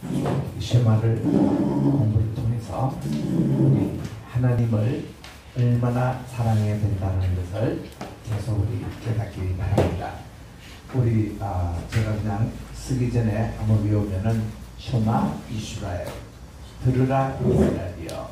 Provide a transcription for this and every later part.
쉐마를 공부를 통해서 우리 하나님을 얼마나 사랑해야 된다는 것을 계속 우리 깨닫기 바랍니다. 우리 제가 그냥 쓰기 전에 한번 외우면은 셔마 이스라엘, 들으라 이스라엘이여,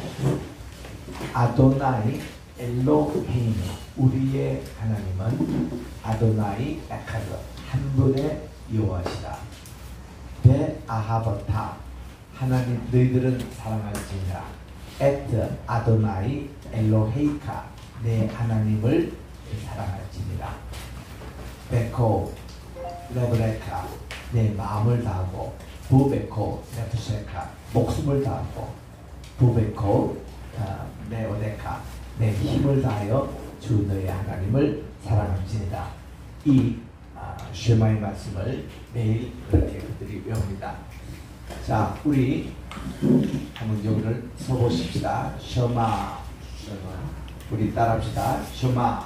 아도나이 엘로헤임, 우리의 하나님은 아도나이 에카드, 한 분의 여호와시다. 데 아하버타, 하나님 너희들은 사랑할지니라. 에트 아도나이 엘로헤이카, 내 하나님을 사랑할지니라. 베코 레브레카, 내 마음을 다하고, 부베코 네프세카, 목숨을 다하고, 부베코 네오데카, 내 힘을 다하여 주 너의 하나님을 사랑할지니라. 이 쉐마의 말씀을 매일 그렇게 그들이 외웁니다. 자, 우리 한번 여기를 써보십시다. 셔마, 우리 따라합시다. 셔마,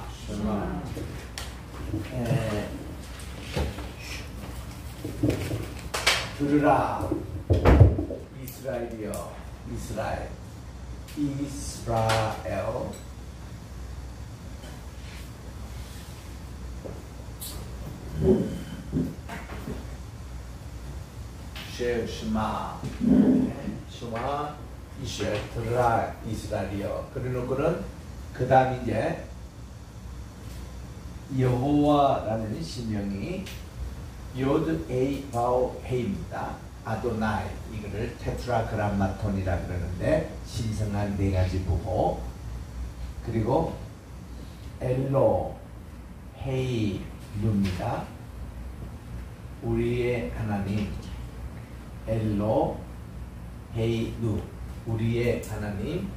들으라 이스라엘이여, 이스라엘, 쉐마, 쉐마 이스라엘, 들으라 이스라엘이여. 그러놓고는 그 다음 이제 여호와라는 신명이 요드 에이 바오 헤입니다. 아도나이, 이거를 테트라그람마톤이라 그러는데 신성한 네 가지 부호, 그리고 엘로 헤이 누입니다. 우리의 하나님, 엘로 헤이 누, 우리의 하나님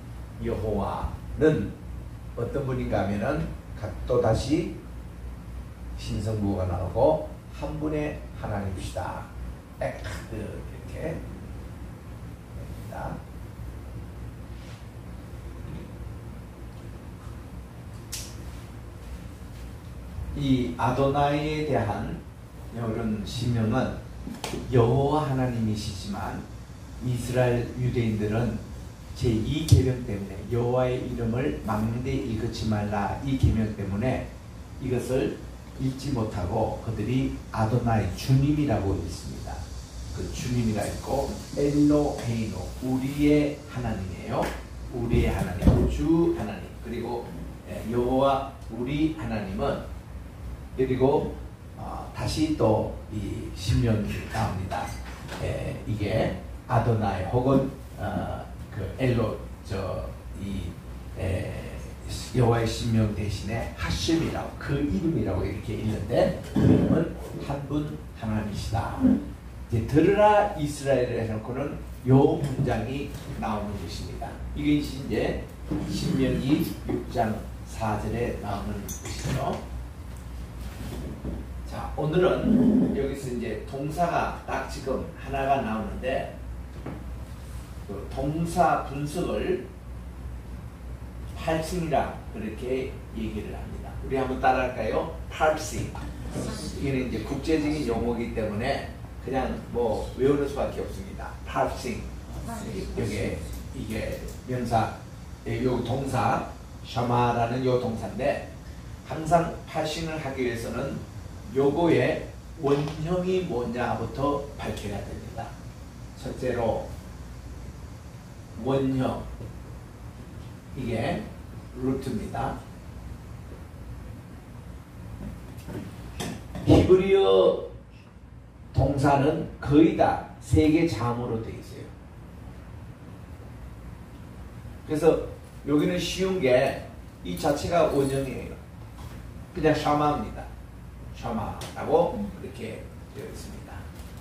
여호와는 어떤 분인가 하면은 또 다시 신성부호가 나오고 한 분의 하나님이시다. 에카드, 이렇게 됩니다. 이 아도나이에 대한 이런 신명은 여호와 하나님이시지만 이스라엘 유대인들은 제2계명 때문에 여호와의 이름을 망대 읽지 말라, 이 계명 때문에 이것을 읽지 못하고 그들이 아도나이, 주님이라고 읽습니다. 그 주님이라 읽고 엘로헤이노, 우리의 하나님이에요. 우리의 하나님, 주 하나님. 그리고 여호와 우리 하나님은, 그리고 다시 또 이 신명이 나옵니다. 이게 아도나이 혹은 그 엘로, 여호와의 신명 대신에 하심이라고, 그 이름이라고 이렇게 읽는데 그 이름은 한 분 하나님이시다. 이제 들으라 이스라엘을 해놓고는 요 문장이 나오는 것입니다. 이게 이제 신명기 6장 4절에 나오는 것이죠. 자, 오늘은 여기서 이제 동사가 딱 지금 하나가 나오는데 그 동사 분석을 파싱이라 그렇게 얘기를 합니다. 우리 한번 따라할까요? 파싱. 이게 이제 국제적인 용어이기 때문에 그냥 뭐 외우는 수밖에 없습니다. 파싱. 이게 명사, 요 동사 샤마라는 요 동사인데, 항상 파싱을 하기 위해서는 요거의 원형이 뭐냐부터 밝혀야 됩니다. 첫째로 원형, 이게 루트입니다. 히브리어 동사는 거의 다 세 개 자음으로 되어 있어요. 그래서 여기는 쉬운 게 이 자체가 원형이에요. 그냥 샤마입니다. 샤마라고 그렇게 되어 있습니다.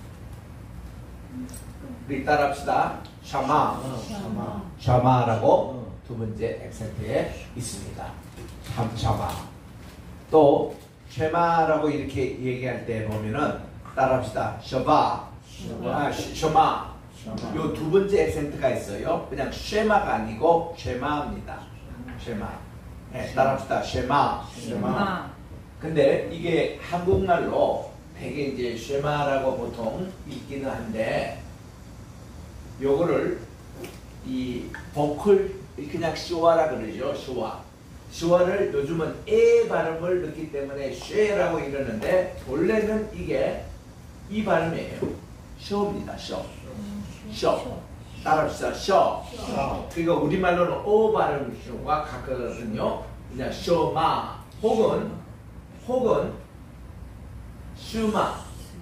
우리 따라합시다. 샤마, 샤마라고 두 번째 액센트에 있습니다. 샤마. 또 쉐마라고 이렇게 얘기할 때 보면은 따라합시다. 셔바, 셔마. 요 두 번째 액센트가 있어요. 그냥 쉐마가 아니고 쉐마입니다. 쉐마. 네, 따라합시다. 쉐마. 근데 이게 한국말로 되게 이제 쉐마라고 보통 읽기는 한데, 요거를 이 보컬 그냥 쇼와라 그러죠. 쇼와를 요즘은 에 발음을 넣기 때문에 쉐라고 이러는데, 원래는 이게 이 발음이에요. 쇼입니다. 쇼. 따라합시다. 쇼. 그러니까 우리말로는 오 발음과 같거든요. 그냥 쇼마 혹은 슈마,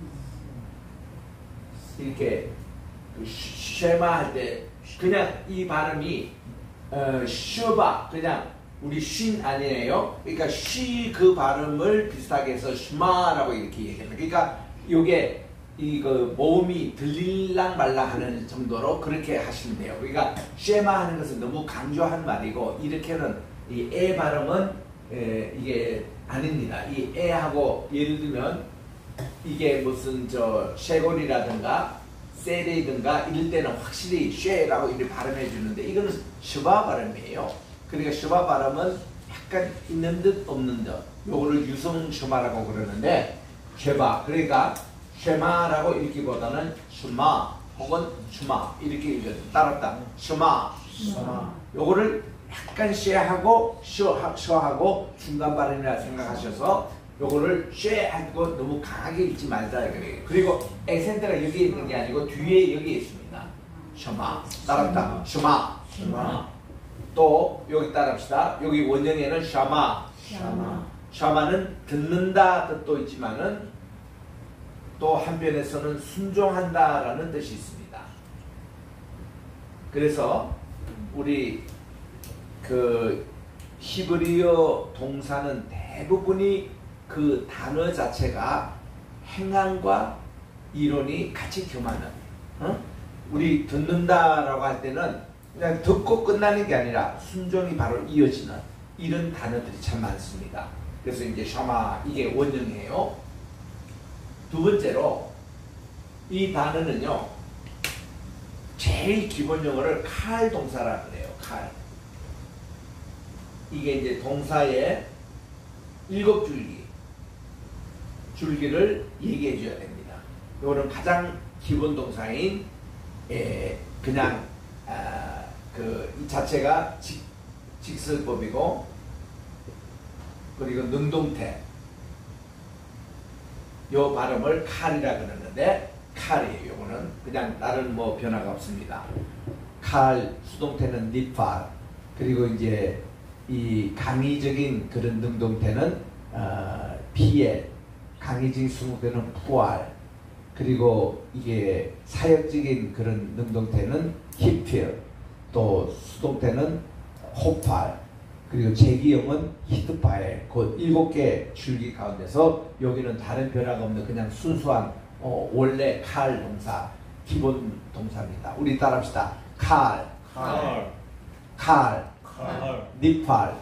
이렇게 쉐마 할 때 그냥 이 발음이 슈바, 그냥 우리 쉰 아니에요. 그러니까 쉬 그 발음을 비슷하게 해서 슈마라고 이렇게 얘기합니다. 그러니까 이게 이거 모음이 들릴랑 말랑 하는 정도로 그렇게 하시면 돼요. 그러니까 쉐마 하는 것은 너무 강조한 말이고, 이렇게는 이 에 발음은 이게 아닙니다. 이 에하고 예를 들면 이게 무슨 저 쉐골이라든가 세레이든가 이럴 때는 확실히 쉐라고 이렇게 발음해 주는데, 이거는 슈바 발음이에요. 그러니까 슈바 발음은 약간 있는 듯 없는 듯, 요거를 유성 슈마라고 그러는데, 쉐바, 그러니까 쉐마라고 읽기보다는 슈마 혹은 슈마 이렇게 읽어요. 따랐다. 슈마. 요거를 약간 쉐하고 셔하고 중간 발음이라 생각하셔서 요거를 쉐하고 너무 강하게 읽지 말자 그래요. 그리고 액센트가 여기에 있는 게 아니고 뒤에 여기에 있습니다. 슈마. 따랐다. 슈마. 또 여기 따라합시다. 여기 원형에는 샤마는 듣는다 뜻도 있지만은 또 한편에서는 순종한다라는 뜻이 있습니다. 그래서 우리 그 히브리어 동사는 대부분이 그 단어 자체가 행함과 이론이 같이 교만은, 우리 듣는다라고 할 때는 그냥 듣고 끝나는 게 아니라 순종이 바로 이어지는 이런 단어들이 참 많습니다. 그래서 이제 샤마, 이게 원형이에요. 두 번째로 이 단어는요, 제일 기본 용어를 칼 동사라 그래요. 칼. 이게 이제 동사의 7줄기를 얘기해 줘야 됩니다. 이거는 가장 기본 동사인 그냥 이 자체가 직설법이고, 그리고 능동태, 요 발음을 칼이라 그러는데 칼이에요. 요거는 그냥 다른 뭐 변화가 없습니다. 칼, 수동태는 니팔, 그리고 이제 이 강의적인 그런 능동태는 피엘, 강의적인 수동태는 푸알, 그리고 이게 사역적인 그런 능동태는 히필, 또 수동태는 호팔, 그리고 제기형은 히트파엘. 그 7개 줄기 가운데서 여기는 다른 변화가 없는 그냥 순수한 원래 칼 동사, 기본 동사입니다. 우리 따라합시다. 칼, 니팔,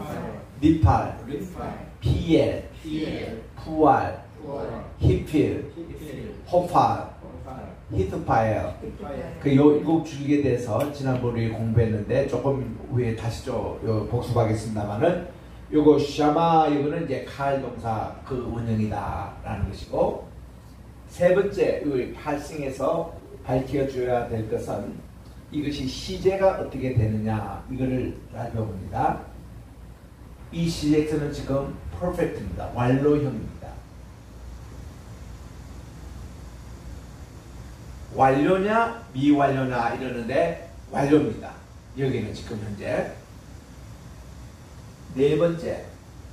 피엘, 푸알, 히필, 호팔, 히트파엘. 그 요 7줄기에 대해서 지난번에 공부했는데 조금 후에 다시 좀 복습하겠습니다만은, 요거 샤마, 이거는 이제 칼 동사 그 원형이다 라는 것이고, 세 번째 이 발생에서 밝혀줘야 될 것은 이것이 시제가 어떻게 되느냐, 이거를 살펴봅니다. 이 시제에서는 지금 perfect입니다. 완료형입니다. 완료냐 미완료냐 이러는데 완료입니다. 여기는 지금 현재. 네 번째,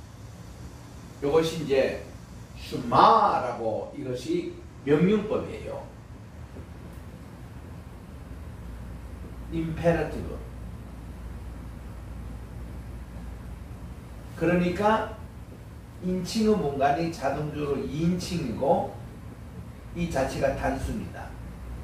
이것이 이제 슈마라고, 이것이 명령법이에요. 임페라티브. 그러니까 인칭의 문간이 자동적으로 2인칭이고 이 자체가 단수입니다.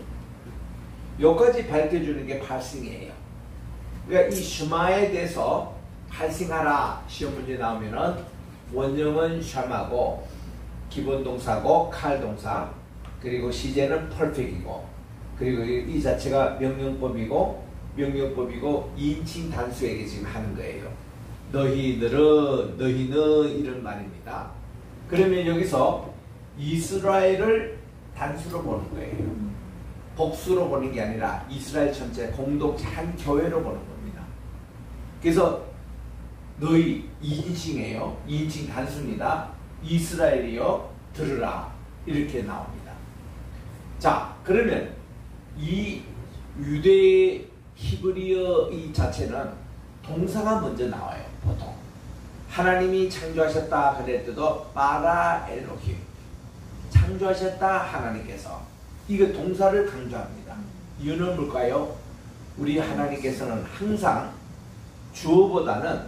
여기까지 밝혀주는 게 발생이에요. 그러니까 이 슈마에 대해서 발생하라 시험 문제 나오면은 원형은 샤마고, 기본 동사고 칼 동사, 그리고 시제는 perfect이고, 그리고 이 자체가 명령법이고 2인칭 단수에게 지금 하는 거예요. 너희들은, 너희는 이런 말입니다. 그러면 여기서 이스라엘을 단수로 보는 거예요. 복수로 보는 게 아니라 이스라엘 전체 공동체 한 교회로 보는 겁니다. 그래서 너희 2인칭이에요. 2인칭 단수입니다. 이스라엘이요 들으라 이렇게 나옵니다. 자, 그러면 이 유대 히브리어 이 자체는 동사가 먼저 나와요. 보통 하나님이 창조하셨다 그랬어도 바라 엘로힘, 창조하셨다 하나님께서, 이거 동사를 강조합니다. 이유는 뭘까요? 우리 하나님께서는 항상 주어보다는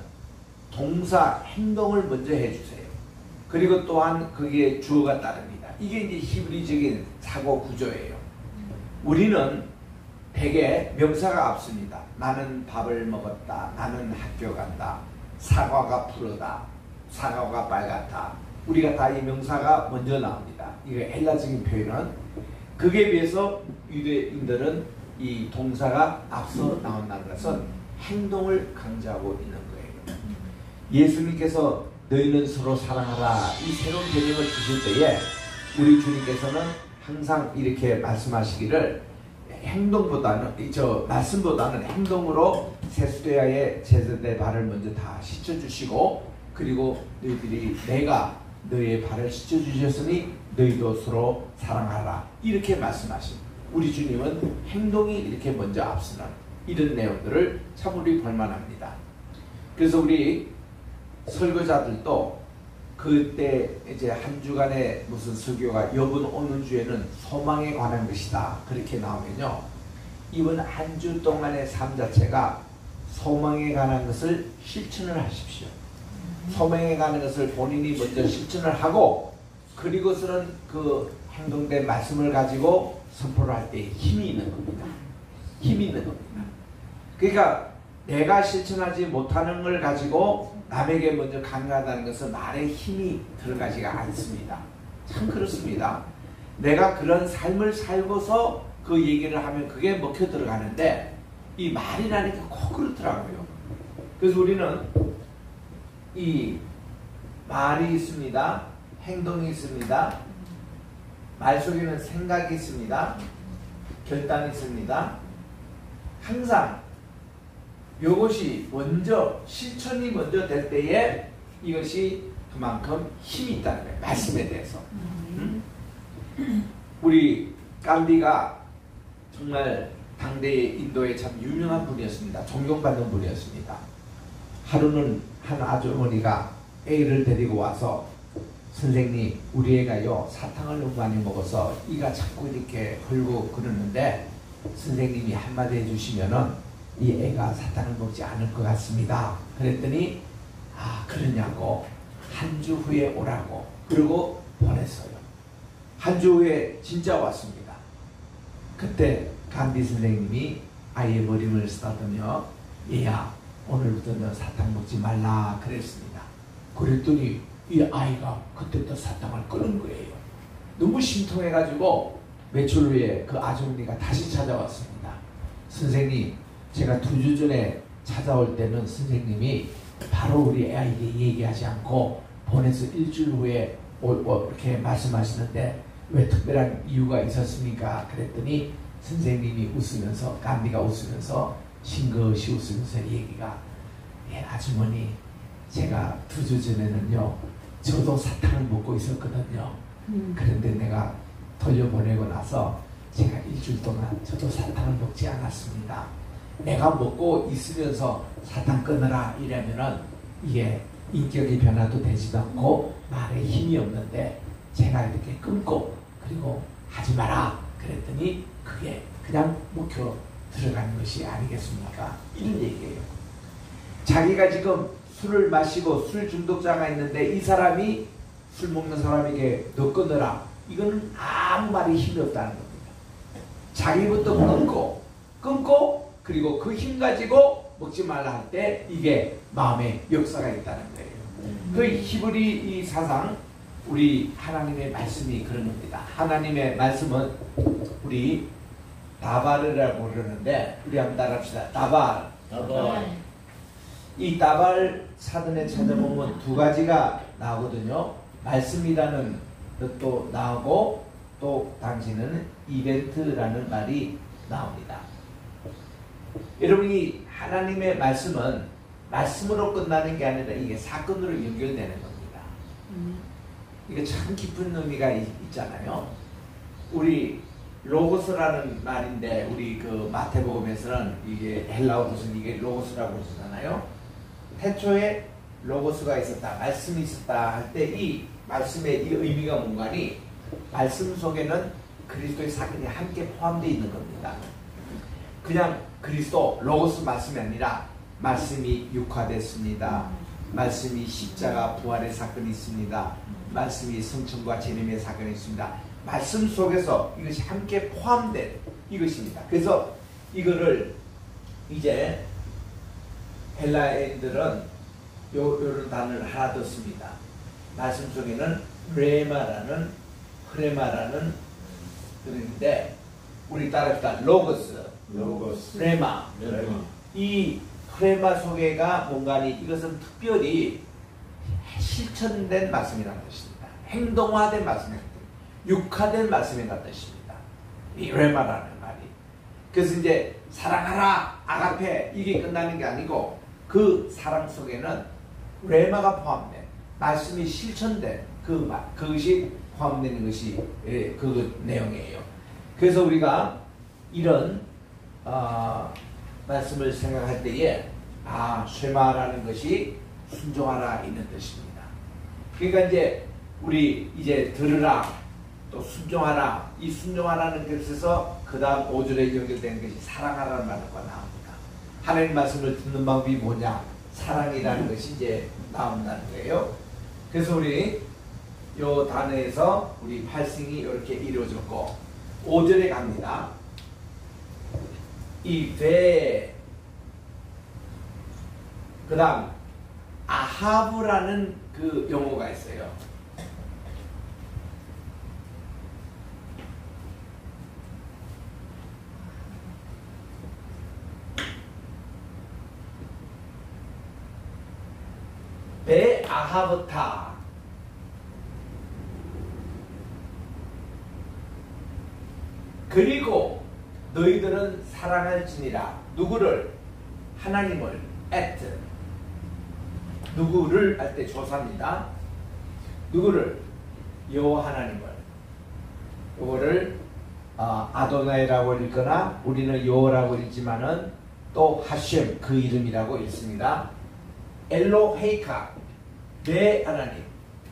동사 행동을 먼저 해주세요. 그리고 또한 거기에 주어가 따릅니다. 이게 이제 히브리적인 사고 구조예요. 우리는 대개 명사가 앞섭니다. 나는 밥을 먹었다. 나는 학교 간다. 사과가 푸르다. 사과가 빨갛다. 우리가 다 이 명사가 먼저 나옵니다. 이게 헬라적인 표현은. 그에 비해서 유대인들은 이 동사가 앞서 나온다는 것은 행동을 강조하고 있는 거예요. 예수님께서 너희는 서로 사랑하라 이 새로운 개념을 주실 때에 우리 주님께서는 항상 이렇게 말씀하시기를 행동보다는 말씀보다는 행동으로 세수대야의 제자들의 발을 먼저 다 씻어주시고, 그리고 너희들이 내가 너희의 발을 씻어주셨으니 너희도 서로 사랑하라 이렇게 말씀하십니다. 우리 주님은 행동이 이렇게 먼저 앞서는 이런 내용들을 참 우리 볼만합니다. 그래서 우리 설교자들도 그때 이제 한 주간의 무슨 설교가 이번 오는 주에는 소망에 관한 것이다 그렇게 나오면요, 이번 한 주 동안의 삶 자체가 소망에 관한 것을 실천을 하십시오. 소망에 관한 것을 본인이 먼저 실천을 하고, 그리고서는 그 행동된 말씀을 가지고 선포를 할 때 힘이 있는 겁니다. 힘이 있는 겁니다. 그러니까 내가 실천하지 못하는 걸 가지고 남에게 먼저 강요한다는 것은 말에 힘이 들어가지가 않습니다. 참 그렇습니다. 내가 그런 삶을 살고서 그 얘기를 하면 그게 먹혀 들어가는데 이 말이라니까 꼭 그렇더라고요. 그래서 우리는 이 말이 있습니다. 행동이 있습니다. 말 속에는 생각이 있습니다. 결단이 있습니다. 항상 이것이 먼저 실천이 먼저 될 때에 이것이 그만큼 힘이 있다는 거예요. 말씀에 대해서. 우리 간디가 정말 당대의 인도에 참 유명한 분이었습니다. 존경받는 분이었습니다. 하루는 한 아주머니가 애를 데리고 와서 선생님 우리 애가요 사탕을 너무 많이 먹어서 이가 자꾸 이렇게 흘고 그러는데 선생님이 한마디 해주시면은 이 애가 사탕을 먹지 않을 것 같습니다. 그랬더니 아 그러냐고 한 주 후에 오라고 그러고 보냈어요. 한 주 후에 진짜 왔습니다. 그때 간디 선생님이 아이의 머리를 쓰다듬며 얘야 오늘부터 너 사탕 먹지 말라 그랬습니다. 그랬더니 이 아이가 그때부터 사탕을 끊은 거예요. 너무 심통해가지고 며칠 후에 그 아주머니가 다시 찾아왔습니다. 선생님 제가 2주 전에 찾아올 때는 선생님이 바로 우리 아이에게 얘기하지 않고 보내서 일주일 후에 이렇게 말씀하시는데 왜 특별한 이유가 있었습니까? 그랬더니 선생님이 웃으면서 간디가 웃으면서 싱긋이 웃으면서 얘기가 예 아주머니 제가 2주 전에는요 저도 사탕을 먹고 있었거든요. 그런데 내가 돌려보내고 나서 제가 일주일 동안 저도 사탕을 먹지 않았습니다. 내가 먹고 있으면서 사탕 끊으라 이러면은 이게 인격의 변화도 되지도 않고 말에 힘이 없는데 제가 이렇게 끊고 그리고 하지 마라 그랬더니 그게 그냥 묵혀 들어가는 것이 아니겠습니까? 이런 얘기예요. 자기가 지금 술을 마시고 술 중독자가 있는데 이 사람이 술 먹는 사람에게 너 끊으라 이거는 아무 말이 힘이 없다는 겁니다. 자기부터 끊고 그리고 그 힘 가지고 먹지 말라 할 때 이게 마음의 역사가 있다는 거예요. 그 히브리 이 사상 우리 하나님의 말씀이 그런 겁니다. 하나님의 말씀은 우리 다발이라고 그러는데 우리 한번 따라합시다. 다발. 이 다발 사전에 찾아보면 2가지가 나오거든요. 말씀이라는 또 나오고 또 당시는 이벤트라는 말이 나옵니다. 여러분이 하나님의 말씀은 말씀으로 끝나는 게 아니라 이게 사건으로 연결되는 겁니다. 이게 참 깊은 의미가 있잖아요. 우리 로고스라는 말인데 우리 그 마태복음에서는 이게 헬라어 무슨 이게 로고스라고 쓰잖아요. 태초에 로고스가 있었다, 말씀이 있었다 할 때 이 말씀의 이 의미가 뭔가니 말씀 속에는 그리스도의 사건이 함께 포함되어 있는 겁니다. 그냥 그리스도 로고스 말씀이 아니라 말씀이 육화됐습니다. 말씀이 십자가 부활의 사건이 있습니다. 말씀이 성천과 재림의 사건이 있습니다. 말씀 속에서 이것이 함께 포함된 이것입니다. 그래서 이거를 이제 헬라인들은 요런 단어를 하나 더 씁니다. 말씀 속에는 레마라는 흐레마라는 그런데 우리 따라합시다. 로고스, 레마. 이 흐레마 속에가 뭔가니 이것은 특별히 실천된 말씀이라는 뜻입니다. 행동화된 말씀이라는 뜻입니다. 육화된 말씀이라는 뜻입니다. 이 레마라는 말이. 그래서 이제 사랑하라 아가페 이게 끝나는 게 아니고 그 사랑 속에는 레마가 포함된 말씀이 실천된 그것이 포함되는 것이 그 내용이에요. 그래서 우리가 이런 말씀을 생각할 때에 쉐마라는 것이 순종하라 있는 뜻입니다. 그러니까 이제 우리 이제 들으라 또 순종하라 이 순종하라는 뜻에서 그 다음 5절에 연결되는 것이 사랑하라는 말과 나옵니다. 하나님 말씀을 듣는 방법이 뭐냐? 사랑이라는 것이 이제 나온다는 거예요. 그래서 우리 요 단어에서 우리 팔싱이 이렇게 이루어졌고 5절에 갑니다. 이 배, 그 다음 아하브라는 그 용어가 있어요. 배 아하브타 그리고 너희들은 사랑할지니라. 누구를? 하나님을. at 누구를 할 때 조사입니다. 누구를? 여호와 하나님을. 이거를 아도나이라고 읽거나 우리는 여호라고 읽지만은 또 하셴 그 이름이라고 읽습니다. 엘로헤이카 내 하나님.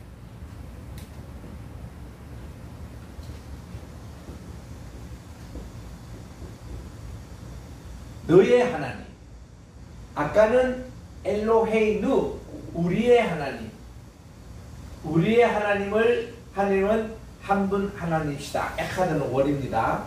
너의 하나님. 아까는 엘로헤이누 우리의 하나님. 우리의 하나님은 한 분 하나님이시다. 에카드는 월입니다.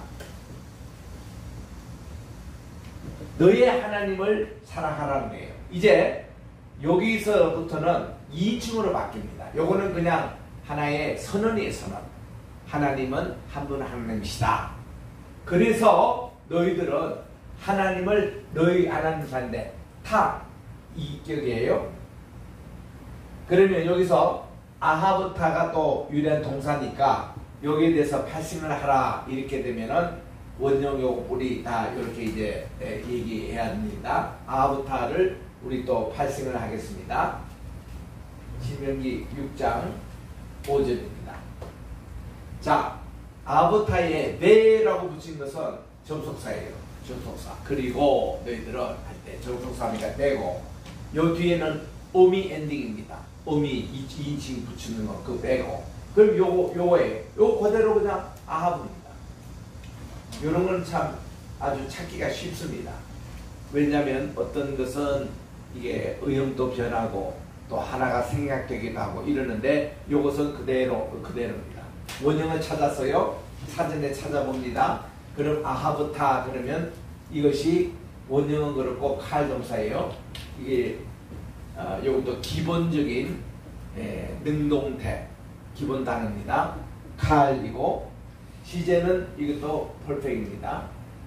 너의 하나님을 사랑하라는 거예요. 이제 여기서부터는 2인칭으로 바뀝니다. 요거는 그냥 하나의 선언이에요. 선언. 하나님은 한 분 하나님이시다. 그래서 너희들은 하나님을 너희 하나님 사는데 타 이격이에요. 그러면 여기서 아하브타가 또 유리한 동사니까 여기에 대해서 팔싱을 하라 이렇게 되면은 원형용 우리 다 이렇게 이제 얘기해야 합니다. 아하브타를 우리 또 팔싱을 하겠습니다. 신명기 6장 5절입니다. 자, 아하브타에 네라고 붙인 것은 접속사예요. 접속사. 그리고 너희들은 할 때 접속사니까 되고 요 뒤에는 어미 엔딩입니다. 어미 2인칭 붙이는 거 그 빼고 그럼 요거에 요 그대로 그냥 아하브입니다. 요런 건 참 아주 찾기가 쉽습니다. 왜냐하면 어떤 것은 이게 의형도 변하고 또 하나가 생략되기도 하고 이러는데 요것은 그대로입니다. 원형을 찾았어요. 사전에 찾아봅니다. 그럼 아하브타 그러면 이것이 원형은 그렇고 칼 동사예요. 이게 요것도 기본적인 능동태 기본 단어입니다. 칼이고 시제는 이것도 퍼펙트입니다.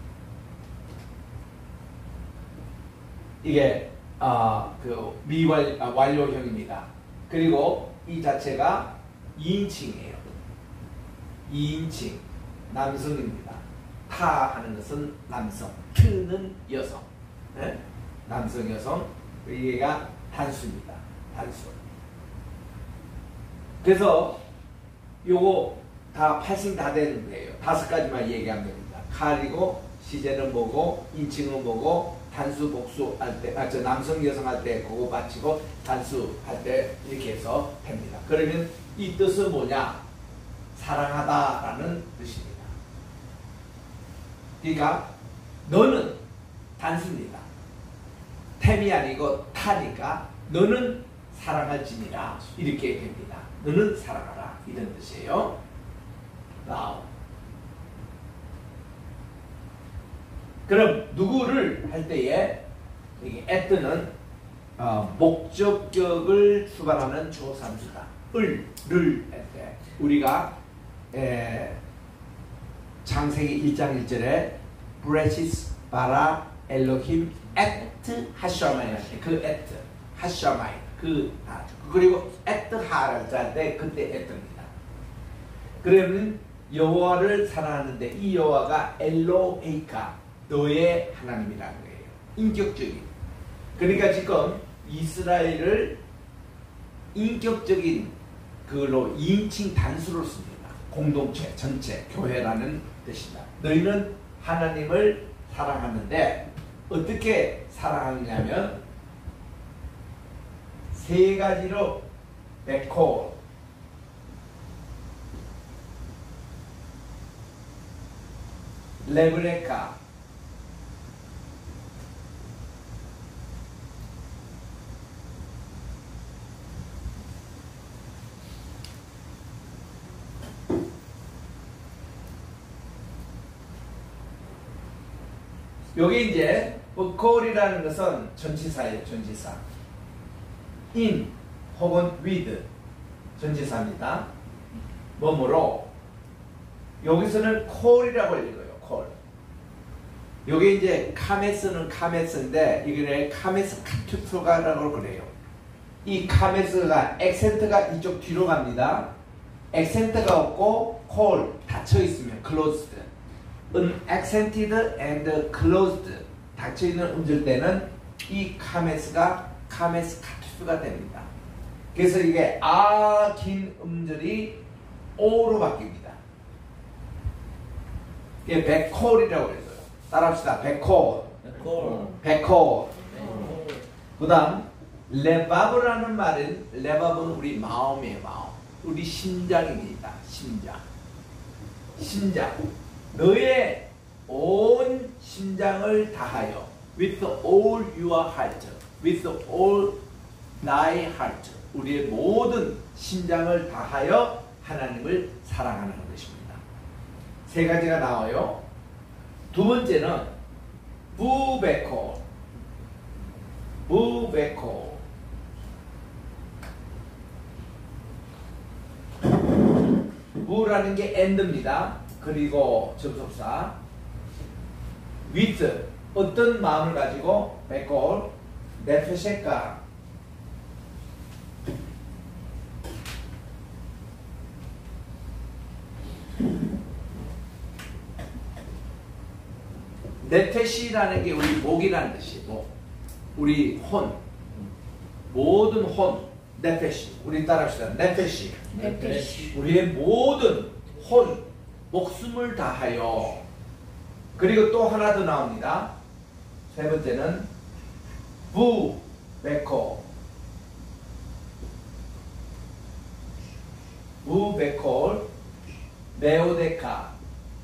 이게 완료형입니다. 그리고 이 자체가 2인칭이에요. 2인칭 남성입니다. 타 하는 것은 남성, 트는 여성. 네? 남성, 여성. 얘가 단수입니다. 단수. 그래서 요거 다 파싱 다 되는 거예요. 5가지만 얘기하면 됩니다. 칼이고, 시제는 뭐고, 인칭은 뭐고, 단수, 복수 할 때, 저 남성, 여성 할 때 그거 받치고, 단수 할 때 이렇게 해서 됩니다. 그러면 이 뜻은 뭐냐? 사랑하다라는 뜻입니다. 그러니까 너는 단수입니다. 템이 아니고 타니까 너는 사랑할지니라 이렇게 됩니다. 너는 사랑하라 이런 뜻이에요. Now. 그럼 누구를 할 때에 여기 at는 목적격을 수반하는 조사입니다. 를 할 때 우리가 창세기 1장 1절에 브레시스 바라 엘로힘 에트 하샤마이 그 에트 하샤마이 그리고 에트 하를 할 때 그때 에트입니다. 그러면 여호와를 사랑하는데 이 여호와가 엘로헤이카 너의 하나님이라는 거예요. 인격적인. 그러니까 지금 이스라엘을 인격적인 그걸로 2인칭 단수로 씁니다. 공동체, 전체, 교회라는 뜻이다. 너희는 하나님을 사랑하는데 어떻게 사랑하느냐면 3가지로 베콜, 레브레카, 여기 이제 베콜이라는 것은 전치사예요. 전치사. in 혹은 with 전치사입니다. 뭐뭐로 여기서는 콜이라고 읽어요. 콜. 여기 이제 카메스는 카메스인데 이게 카메스 카투스가라고 그래요. 이 카메스가 액센트가 이쪽 뒤로 갑니다. 액센트가 없고 콜 닫혀 있으면 closed. unaccented and closed 닫혀 있는 음절 때는 이 카메스가 카메스 카투스가 됩니다. 그래서 이게 긴 음절이 오로 바뀝니다. 이게 베콜이라고 해서요. 따라합시다. 베콜. 베콜. 그 다음 레바브라는 말은 레바브는 우리 마음이에요. 마음. 우리 심장입니다. 심장. 심장. 너의 온 심장을 다하여 with all your heart. with all thy heart. 우리의 모든 심장을 다하여 하나님을 사랑하는 것입니다. 3가지가 나와요. 두 번째는 부베콜. 부베콜. 부라는 게 end입니다. 그리고 접속사. with 어떤 마음을 가지고 베콜 네페셰카 네페시라는 게 우리 목이라는 뜻이고 우리 혼 모든 혼 네페시 우리 따라합시다. 네페시 우리의 모든 혼 목숨을 다하여 그리고 또 하나 더 나옵니다. 3번째는 부베콜 부베콜 메오데카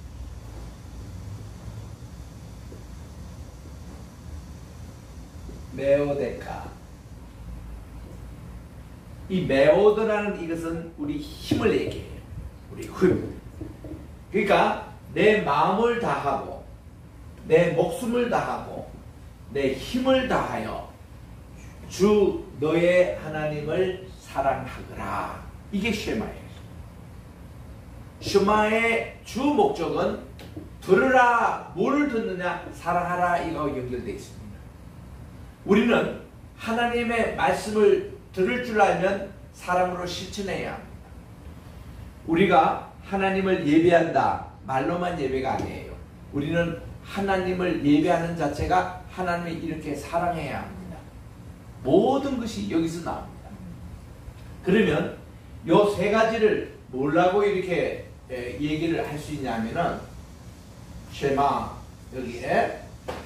메오데카 이 메오드라는 이것은 우리 힘을 얘기해요. 우리 힘. 그러니까 내 마음을 다하고 내 목숨을 다하고 내 힘을 다하여 주 너의 하나님을 사랑하거라. 이게 쉐마예요. 쉐마의 주 목적은 들으라. 뭐를 듣느냐? 사랑하라. 이거 연결되어 있습니다. 우리는 하나님의 말씀을 들을 줄 알면 사랑으로 실천해야 합니다. 우리가 하나님을 예배한다. 말로만 예배가 아니에요. 우리는 하나님을 예배하는 자체가 하나님을 이렇게 사랑해야 합니다. 모든 것이 여기서 나옵니다. 그러면 요 세 가지를 뭐라고 이렇게 얘기를 할 수 있냐면은 쉐마 여기에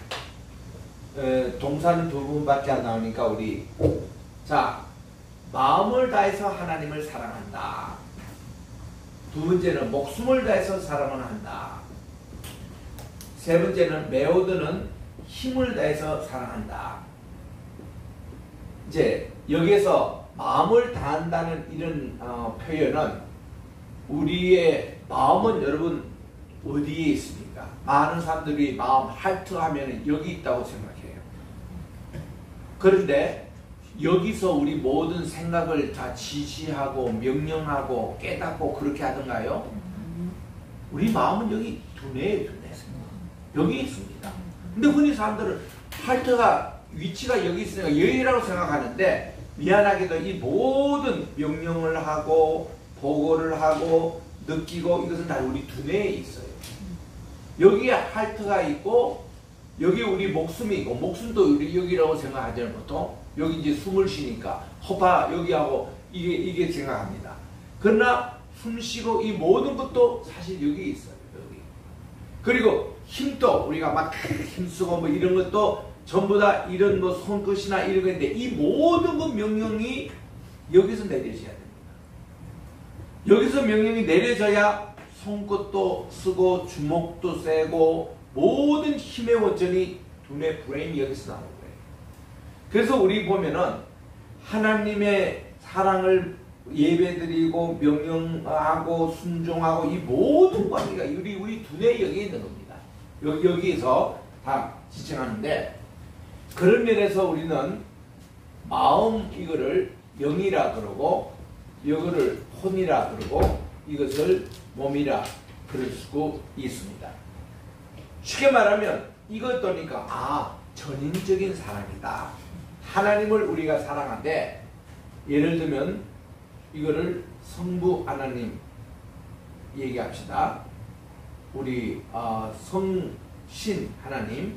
동사는 두 분밖에 안 나오니까 우리 자 마음을 다해서 하나님을 사랑한다. 두 번째는 목숨을 다해서 사랑을 한다. 세 번째는 메어드는 힘을 다해서 사랑한다. 이제 여기에서 마음을 다한다는 이런 표현은 우리의 마음은 여러분 어디에 있습니까? 많은 사람들이 마음 하트 하면 여기 있다고 생각해요. 그런데 여기서 우리 모든 생각을 다 지시하고 명령하고 깨닫고 그렇게 하던가요? 우리 마음은 여기 두뇌에 두뇌 여기 있습니다. 근데 흔히 사람들은 하트가 위치가 여기 있으니까 여기라고 생각하는데 미안하게도 이 모든 명령을 하고 보고를 하고 느끼고 이것은 다 우리 두뇌에 있어요. 여기에 하트가 있고 여기 우리 목숨이 있고 목숨도 우리 여기라고 생각하잖아요. 보통 여기 이제 숨을 쉬니까 허파 여기하고 이게 생각합니다. 그러나 숨 쉬고 이 모든 것도 사실 여기 있어요. 여기. 그리고 힘도 우리가 막 힘쓰고 뭐 이런 것도 전부 다 이런 뭐 손끝이나 이런 건데 이 모든 것 명령이 여기서 내려져야 됩니다. 여기서 명령이 내려져야 손끝도 쓰고 주먹도 세고 모든 힘의 원천이 두뇌 브레인이 여기서 나오는 거예요. 그래서 우리 보면은 하나님의 사랑을 예배드리고 명령하고 순종하고 이 모든 관계가 우리 두뇌 여기에 있는 겁니다. 여기에서 다 지칭하는데 그런 면에서 우리는 마음 이거를 영이라 그러고 이거를 혼이라 그러고 이것을 몸이라 그럴 수 있습니다. 쉽게 말하면 이것도니까 전인적인 사랑이다. 하나님을 우리가 사랑하는데 예를 들면 이거를 성부 하나님 얘기합시다. 우리 성신 하나님,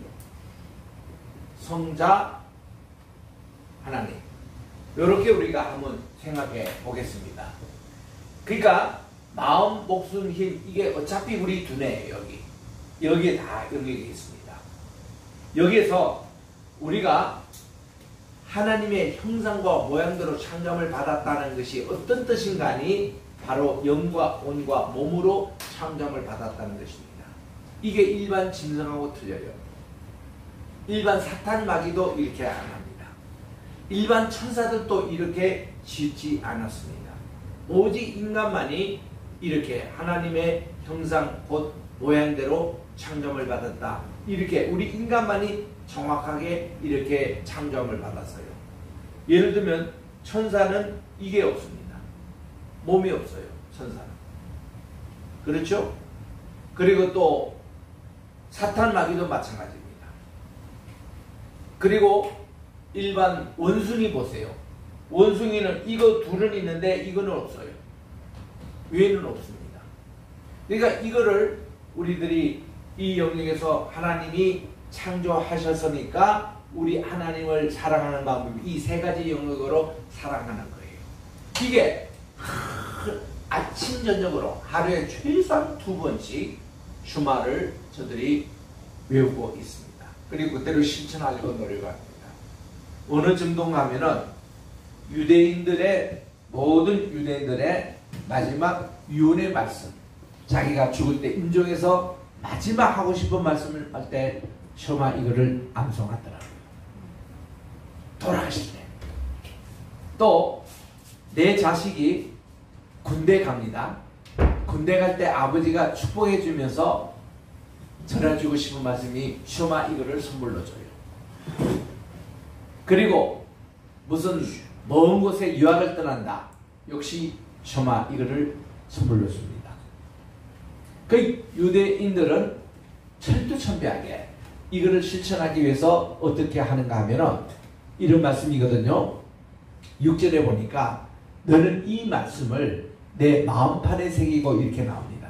성자 하나님 이렇게 우리가 한번 생각해 보겠습니다. 그러니까 마음, 목숨, 힘 이게 어차피 우리 두뇌예요. 여기에 다 여기에 있습니다. 여기에서 우리가 하나님의 형상과 모양대로 창조함을 받았다는 것이 어떤 뜻인가니 바로 영과 온과 몸으로 창조함을 받았다는 것입니다. 이게 일반 짐승하고 틀려요. 일반 사탄 마귀도 이렇게 안 합니다. 일반 천사들도 이렇게 짓지 않았습니다. 오직 인간만이 이렇게 하나님의 형상 곧 모양대로 창조함을 받았다. 이렇게 우리 인간만이 정확하게 이렇게 창조함을 받았어요. 예를 들면 천사는 이게 없습니다. 몸이 없어요. 천사는. 그렇죠? 그리고 또 사탄 마귀도 마찬가지입니다. 그리고 일반 원숭이 보세요. 원숭이는 이거 둘은 있는데 이거는 없어요. 왜는 없습니다. 그러니까 이거를 우리들이 이 영역에서 하나님이 창조하셨으니까 우리 하나님을 사랑하는 방법이 이 세 가지 영역으로 사랑하는 거예요. 이게 아침 저녁으로 하루에 최소한 2번씩 주말을 저들이 외우고 있습니다. 그리고 그대로 실천하려고 노력합니다. 어느 정도인가 하면은 모든 유대인들의 마지막 유언의 말씀, 자기가 죽을 때 임종해서 마지막 하고 싶은 말씀을 할 때 셔마 이거를 암송하더라고요. 돌아가실 때. 또 내 자식이 군대 갑니다. 군대 갈 때 아버지가 축복해 주면서 전해주고 싶은 말씀이 셔마 이거를 선물로 줘요. 그리고 무슨 먼 곳에 유학을 떠난다. 역시 셔마 이거를 선물로 줍니다. 그 유대인들은 철두철미하게 이거를 실천하기 위해서 어떻게 하는가 하면은 이런 말씀이거든요. 6절에 보니까 너는 이 말씀을 내 마음판에 새기고 이렇게 나옵니다.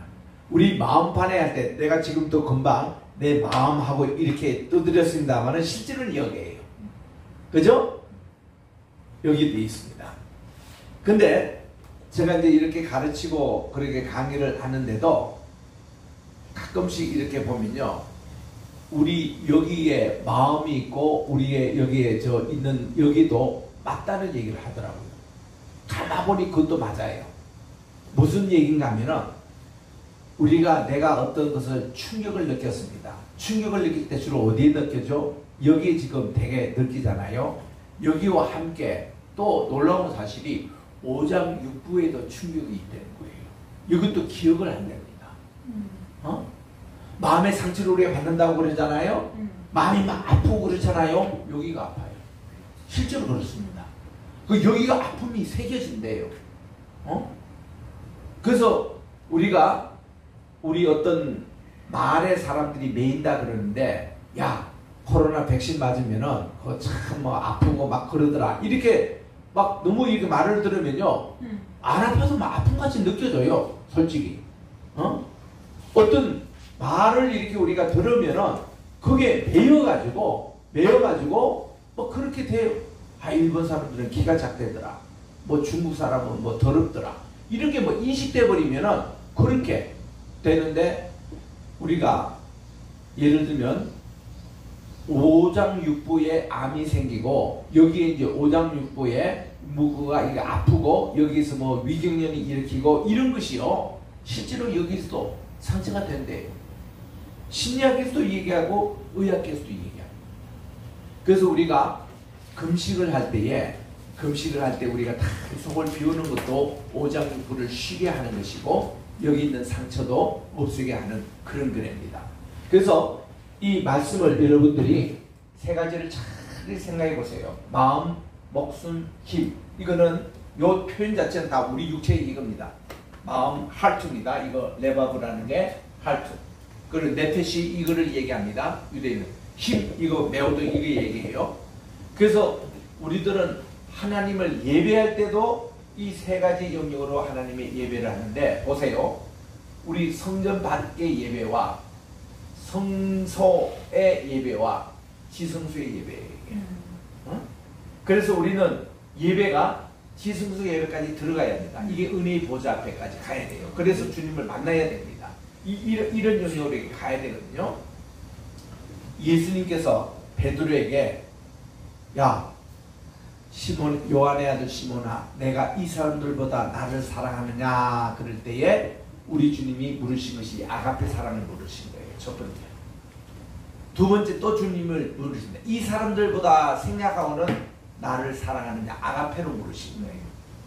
우리 마음판에 할 때 내가 지금도 금방 내 마음하고 이렇게 떠들였습니다만은 실제로는 여기에요. 그죠? 여기 돼 있습니다. 근데 제가 이제 이렇게 가르치고 그렇게 강의를 하는데도 가끔씩 이렇게 보면요. 우리 여기에 마음이 있고 우리의 여기에 저 있는 여기도 맞다는 얘기를 하더라고요. 가만보니 그것도 맞아요. 무슨 얘기인가 하면은 우리가 내가 어떤 것을 충격을 느꼈습니다. 충격을 느낄 때 주로 어디에 느껴져? 여기에 지금 되게 느끼잖아요. 여기와 함께 또 놀라운 사실이 오장육부에도 충격이 있다는 거예요. 이것도 기억을 안 됩니다. 마음의 상처를 우리가 받는다고 그러잖아요. 마음이 막 아프고 그렇잖아요. 여기가 아파요. 실제로 그렇습니다. 그 여기가 아픔이 새겨진대요. 그래서 우리가 우리 어떤 말에 사람들이 메인다 그러는데 야 코로나 백신 맞으면은 그거 참 뭐 아프고 막 그러더라 이렇게 막 너무 이렇게 말을 들으면요 안 아파서 막 아픔같이 느껴져요. 솔직히 어떤 말을 이렇게 우리가 들으면은 그게 매여가지고 뭐 그렇게 돼요. 아 일본 사람들은 기가 작대더라. 뭐 중국 사람은 뭐 더럽더라. 이렇게 뭐 인식돼 버리면은 그렇게 되는데 우리가 예를 들면 오장육부에 암이 생기고 여기에 이제 오장육부에 무그가 이게 아프고 여기서 뭐 위경련이 일으키고 이런 것이요 실제로 여기서도 상처가 된대요. 심리학에서도 얘기하고 의학에서도 얘기합니다. 그래서 우리가 금식을 할 때 우리가 다 속을 비우는 것도 오장육부를 쉬게 하는 것이고 여기 있는 상처도 없애게 하는 그런 거랍니다. 그래서 이 말씀을 여러분들이 세 가지를 잘 생각해 보세요. 마음, 목숨, 힘. 이거는 요 표현 자체는 다 우리 육체의 이겁니다. 마음, 하트입니다. 이거 레바브라는 게 하트. 그리고 네페시 이거를 얘기합니다. 유대인은 힘 이거 메오도 이거 얘기해요. 그래서 우리들은 하나님을 예배할 때도 이 세 가지 영역으로 하나님의 예배를 하는데 보세요. 우리 성전 밖의 예배와 성소의 예배와 지성소의 예배예요. 그래서 우리는 예배가 지성소 예배까지 들어가야 합니다. 이게 은혜의 보좌 앞에까지 가야 돼요. 그래서 주님을 만나야 됩니다. 이런 영역으로 가야 되거든요. 예수님께서 베드로에게 야 시몬 요한의 아들 시몬아 내가 이 사람들보다 나를 사랑하느냐 그럴 때에 우리 주님이 물으신 것이 아가페 사랑을 물으신 거예요. 첫 번째. 두 번째 또 주님을 물으신다. 이 사람들보다 생략하고는 나를 사랑하느냐 아가페로 물으신 거예요.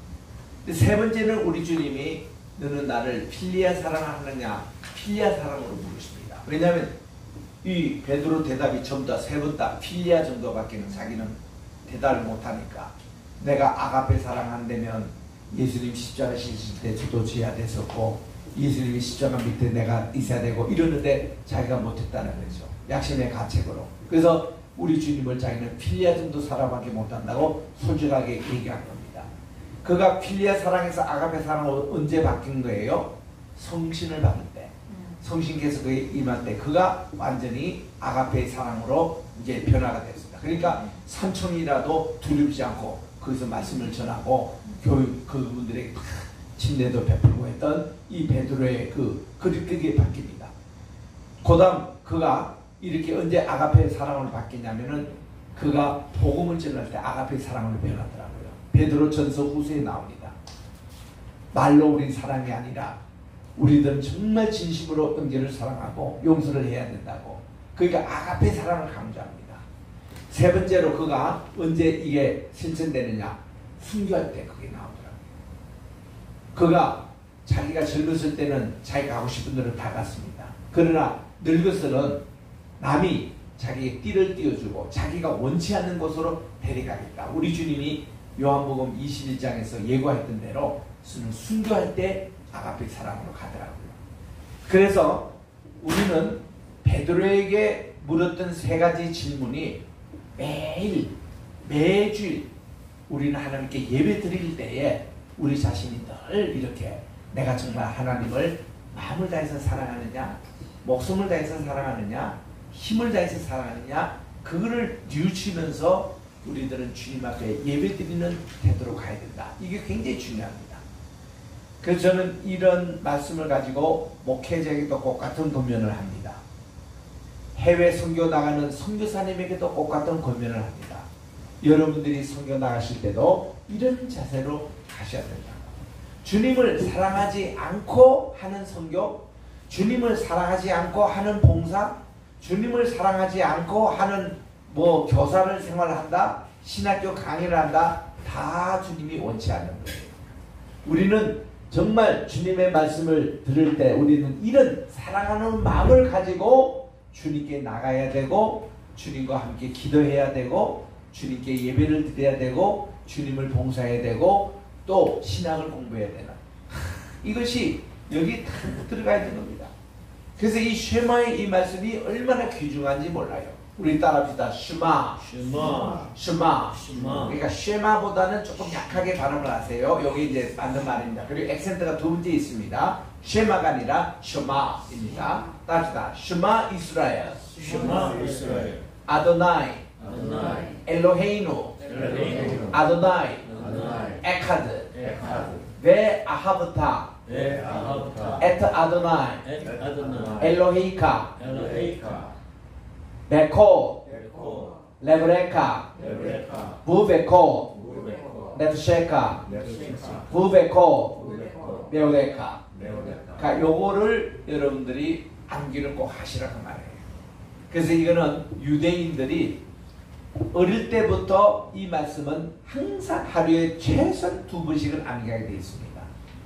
세 번째는 우리 주님이 너는 나를 필리아 사랑하느냐 필리아 사랑으로 물으십니다. 왜냐하면 이 베드로 대답이 전부 다 세 번 다 필리아 정도밖에는 자기는 대답을 못하니까 내가 아가페 사랑한다면 예수님 십자가 지실 때 저도 지어야 됐었고 예수님이 십자가 밑에 내가 있어야 되고 이러는데 자기가 못했다는 거죠. 약심의 가책으로. 그래서 우리 주님을 자기는 필리아 정도 사랑밖에 못한다고 솔직하게 얘기한 겁니다. 그가 필리아 사랑에서 아가페 사랑으로 언제 바뀐 거예요? 성신을 받을 때. 성신께서 그에 임할 때 그가 완전히 아가페의 사랑으로 이제 변화가 됐습니다. 그러니까 삼촌이라도 두렵지 않고 거기서 말씀을 전하고 교육 그분들에게 다 침례도 베풀고 했던 이 베드로의 그게 바뀝니다. 그다음 그가 이렇게 언제 아가페의 사랑으로 바뀌냐면은 그가 복음을 전할 때 아가페의 사랑으로 변하더라고요. 베드로 전서 후서에 나옵니다. 말로 우린 사랑이 아니라 우리들은 정말 진심으로 형제를 사랑하고 용서를 해야 된다고. 그러니까 아가페 사랑을 강조합니다. 세 번째로 그가 언제 이게 실천되느냐 순교할 때 그게 나오더라고요. 그가 자기가 젊었을 때는 자기가 하고 싶은 대로 다 갔습니다. 그러나 늙어서는 남이 자기의 띠를 띄워주고 자기가 원치 않는 곳으로 데려가겠다. 우리 주님이 요한복음 21장에서 예고했던 대로 순교할 때 아가페 사랑으로 가더라고요. 그래서 우리는 베드로에게 물었던 세 가지 질문이 매주일 우리는 하나님께 예배 드릴 때에 우리 자신이 늘 이렇게 내가 정말 하나님을 마음을 다해서 사랑하느냐, 목숨을 다해서 사랑하느냐, 힘을 다해서 사랑하느냐, 그거를 뉘우치면서 우리들은 주님 앞에 예배드리는 태도로 가야 된다. 이게 굉장히 중요합니다. 그래서 저는 이런 말씀을 가지고 목회자에게도 꼭 같은 권면을 합니다. 해외 선교 나가는 선교사님에게도 꼭 같은 권면을 합니다. 여러분들이 선교 나가실 때도 이런 자세로 가셔야 된다. 주님을 사랑하지 않고 하는 선교, 주님을 사랑하지 않고 하는 봉사, 주님을 사랑하지 않고 하는 뭐 교사를 생활한다, 신학교 강의를 한다, 다 주님이 원치 않는 거예요. 우리는 정말 주님의 말씀을 들을 때 우리는 이런 사랑하는 마음을 가지고 주님께 나가야 되고, 주님과 함께 기도해야 되고, 주님께 예배를 드려야 되고, 주님을 봉사해야 되고, 또 신학을 공부해야 되나. 이것이 여기 다 들어가 있는 겁니다. 그래서 이 쉐마의 이 말씀이 얼마나 귀중한지 몰라요. 우리 따라합시다. 쉐마. 그러니까 쉐마보다는 조금 약하게 발음을 하세요. 여기 이제 맞는 말입니다. 그리고 액센트가 두 번째 있습니다. 쉐마가 아니라 쉐마입니다. 따라합시다. 쉐마 이스라엘. 아도나이. 엘로헤이누. 아도나이. 에카드. ve 아하브타. 에트 아도나이. 엘로헤이카. 베코. 레브레카. 부베코. 렙쉐카. 부베코. 메오레카. 그러니까 요거를 여러분들이 암기를 꼭 하시라고 말해요. 그래서 이거는 유대인들이 어릴 때부터 이 말씀은 항상 하루에 최소한 2번씩은 암기하게 되어 있습니다.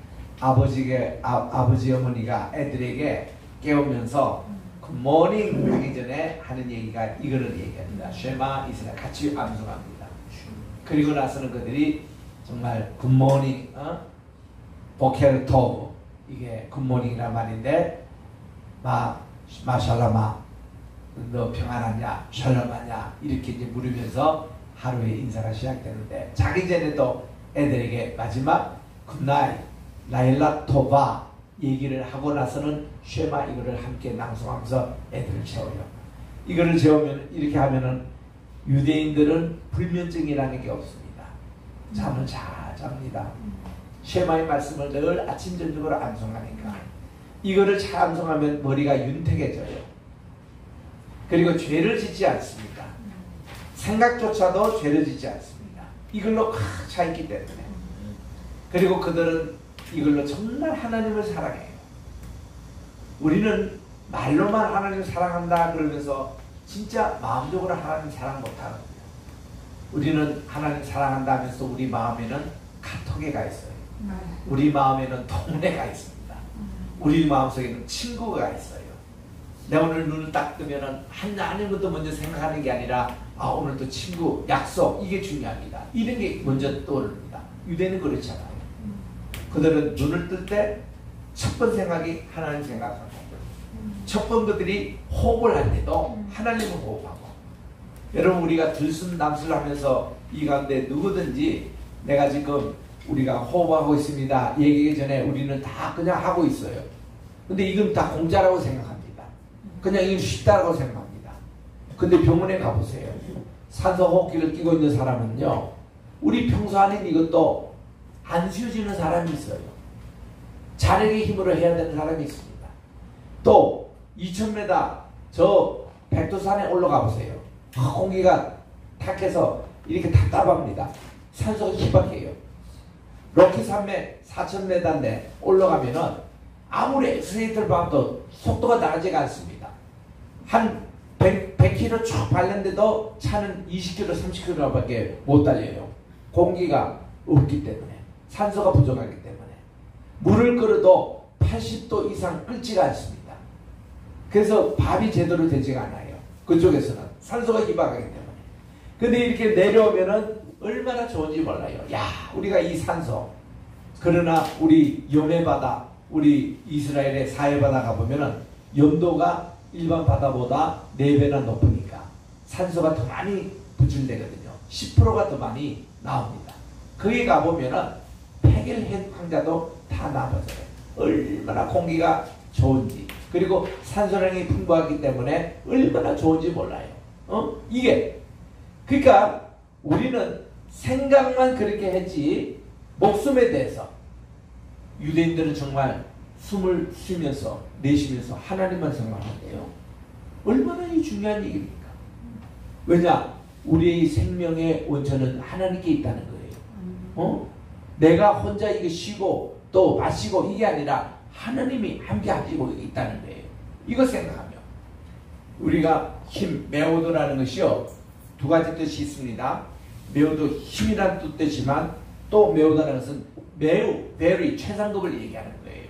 아버지 어머니가 애들에게 깨우면서 굿모닝 하기 전에 하는 얘기가 이거를 얘기합니다. 쉐마 이스라엘 같이 암송합니다. 그리고 나서는 그들이 정말 굿모닝, 보케르 토브, 이게 굿모닝이란 말인데, 마샬라마, 너 평안하냐, 샬롬하냐, 이렇게 이제 물으면서 하루의 인사가 시작되는데, 자기 전에 또 애들에게 마지막 굿나잇, 라일라 토바 얘기를 하고 나서는 쉐마 이거를 함께 낭송하면서 애들을 재워요. 이거를 재우면, 이렇게 하면은 유대인들은 불면증이라는 게 없습니다. 잠을 잘 잡니다. 쉐마의 말씀을 늘 아침 저녁으로 암송하니까 이거를 잘 암송하면 머리가 윤택해져요. 그리고 죄를 짓지 않습니다. 생각조차도 죄를 짓지 않습니다. 이걸로 꽉 차 있기 때문에. 그리고 그들은 이걸로 정말 하나님을 사랑해요. 우리는 말로만 하나님을 사랑한다 그러면서 진짜 마음적으로 하나님 사랑 못하거든요. 우리는 하나님 사랑한다 하면서 우리 마음에는 카톡에가 있어요. 우리 마음에는 동네가 있습니다. 우리 마음속에는 친구가 있어요. 내가 오늘 눈을 딱 뜨면은 하나님 것도 먼저 생각하는 게 아니라 오늘 또 친구, 약속, 이게 중요합니다. 이런 게 먼저 떠오릅니다. 유대는 그렇잖아요. 그들은 눈을 뜰 때 첫 번 생각이 하나님 생각하고, 첫 번 그들이 호흡을 할 때도 하나님을 호흡하고. 여러분, 우리가 들숨남술 하면서 이 가운데 누구든지 내가 지금 우리가 호흡하고 있습니다 얘기하기 전에 우리는 다 그냥 하고 있어요. 근데 이건 다 공짜라고 생각합니다. 그냥 이건 쉽다고 생각합니다. 근데 병원에 가보세요. 산소 호흡기를 끼고 있는 사람은요, 우리 평소 아닌 이것도 안 쉬어지는 사람이 있어요. 자력의 힘으로 해야 되는 사람이 있습니다. 또 2000m 저 백두산에 올라가 보세요. 공기가 탁해서 이렇게 답답합니다. 산소가 희박해요. 로키 산맥 4000m인데 올라가면은 아무리 엑스레이터를 봐도 속도가 나가지가 않습니다. 한 100km 쭉 밟는데도 차는 20km, 30km밖에 못 달려요. 공기가 없기 때문에, 산소가 부족하기 때문에. 물을 끓여도 80도 이상 끓지가 않습니다. 그래서 밥이 제대로 되지가 않아요. 그쪽에서는 산소가 희박하기 때문에. 근데 이렇게 내려오면은 얼마나 좋은지 몰라요. 야, 우리가 이 산소, 그러나 우리 염해바다, 우리 이스라엘의 사해바다 가보면은 염도가 일반 바다보다 4배나 높으니까 산소가 더 많이 분출되거든요. 10%가 더 많이 나옵니다. 거기 가보면은 폐결 환자도 다 나아져요. 얼마나 공기가 좋은지, 그리고 산소량이 풍부하기 때문에 얼마나 좋은지 몰라요. 이게 그러니까 우리는 생각만 그렇게 했지 목숨에 대해서 유대인들은 정말 숨을 쉬면서 내쉬면서 하나님만 생각하는데요. 얼마나 이 중요한 얘기입니까? 왜냐? 우리의 생명의 원천은 하나님께 있다는 거예요. 내가 혼자 이거 쉬고 또 마시고 이게 아니라 하나님이 함께 하시고 있다는 거예요. 이거 생각하면 우리가 힘, 메오드라는 것이요, 두 가지 뜻이 있습니다. 메오드 힘이라는 뜻이지만 또 메오드라는 것은 매우, very 최상급을 얘기하는 거예요.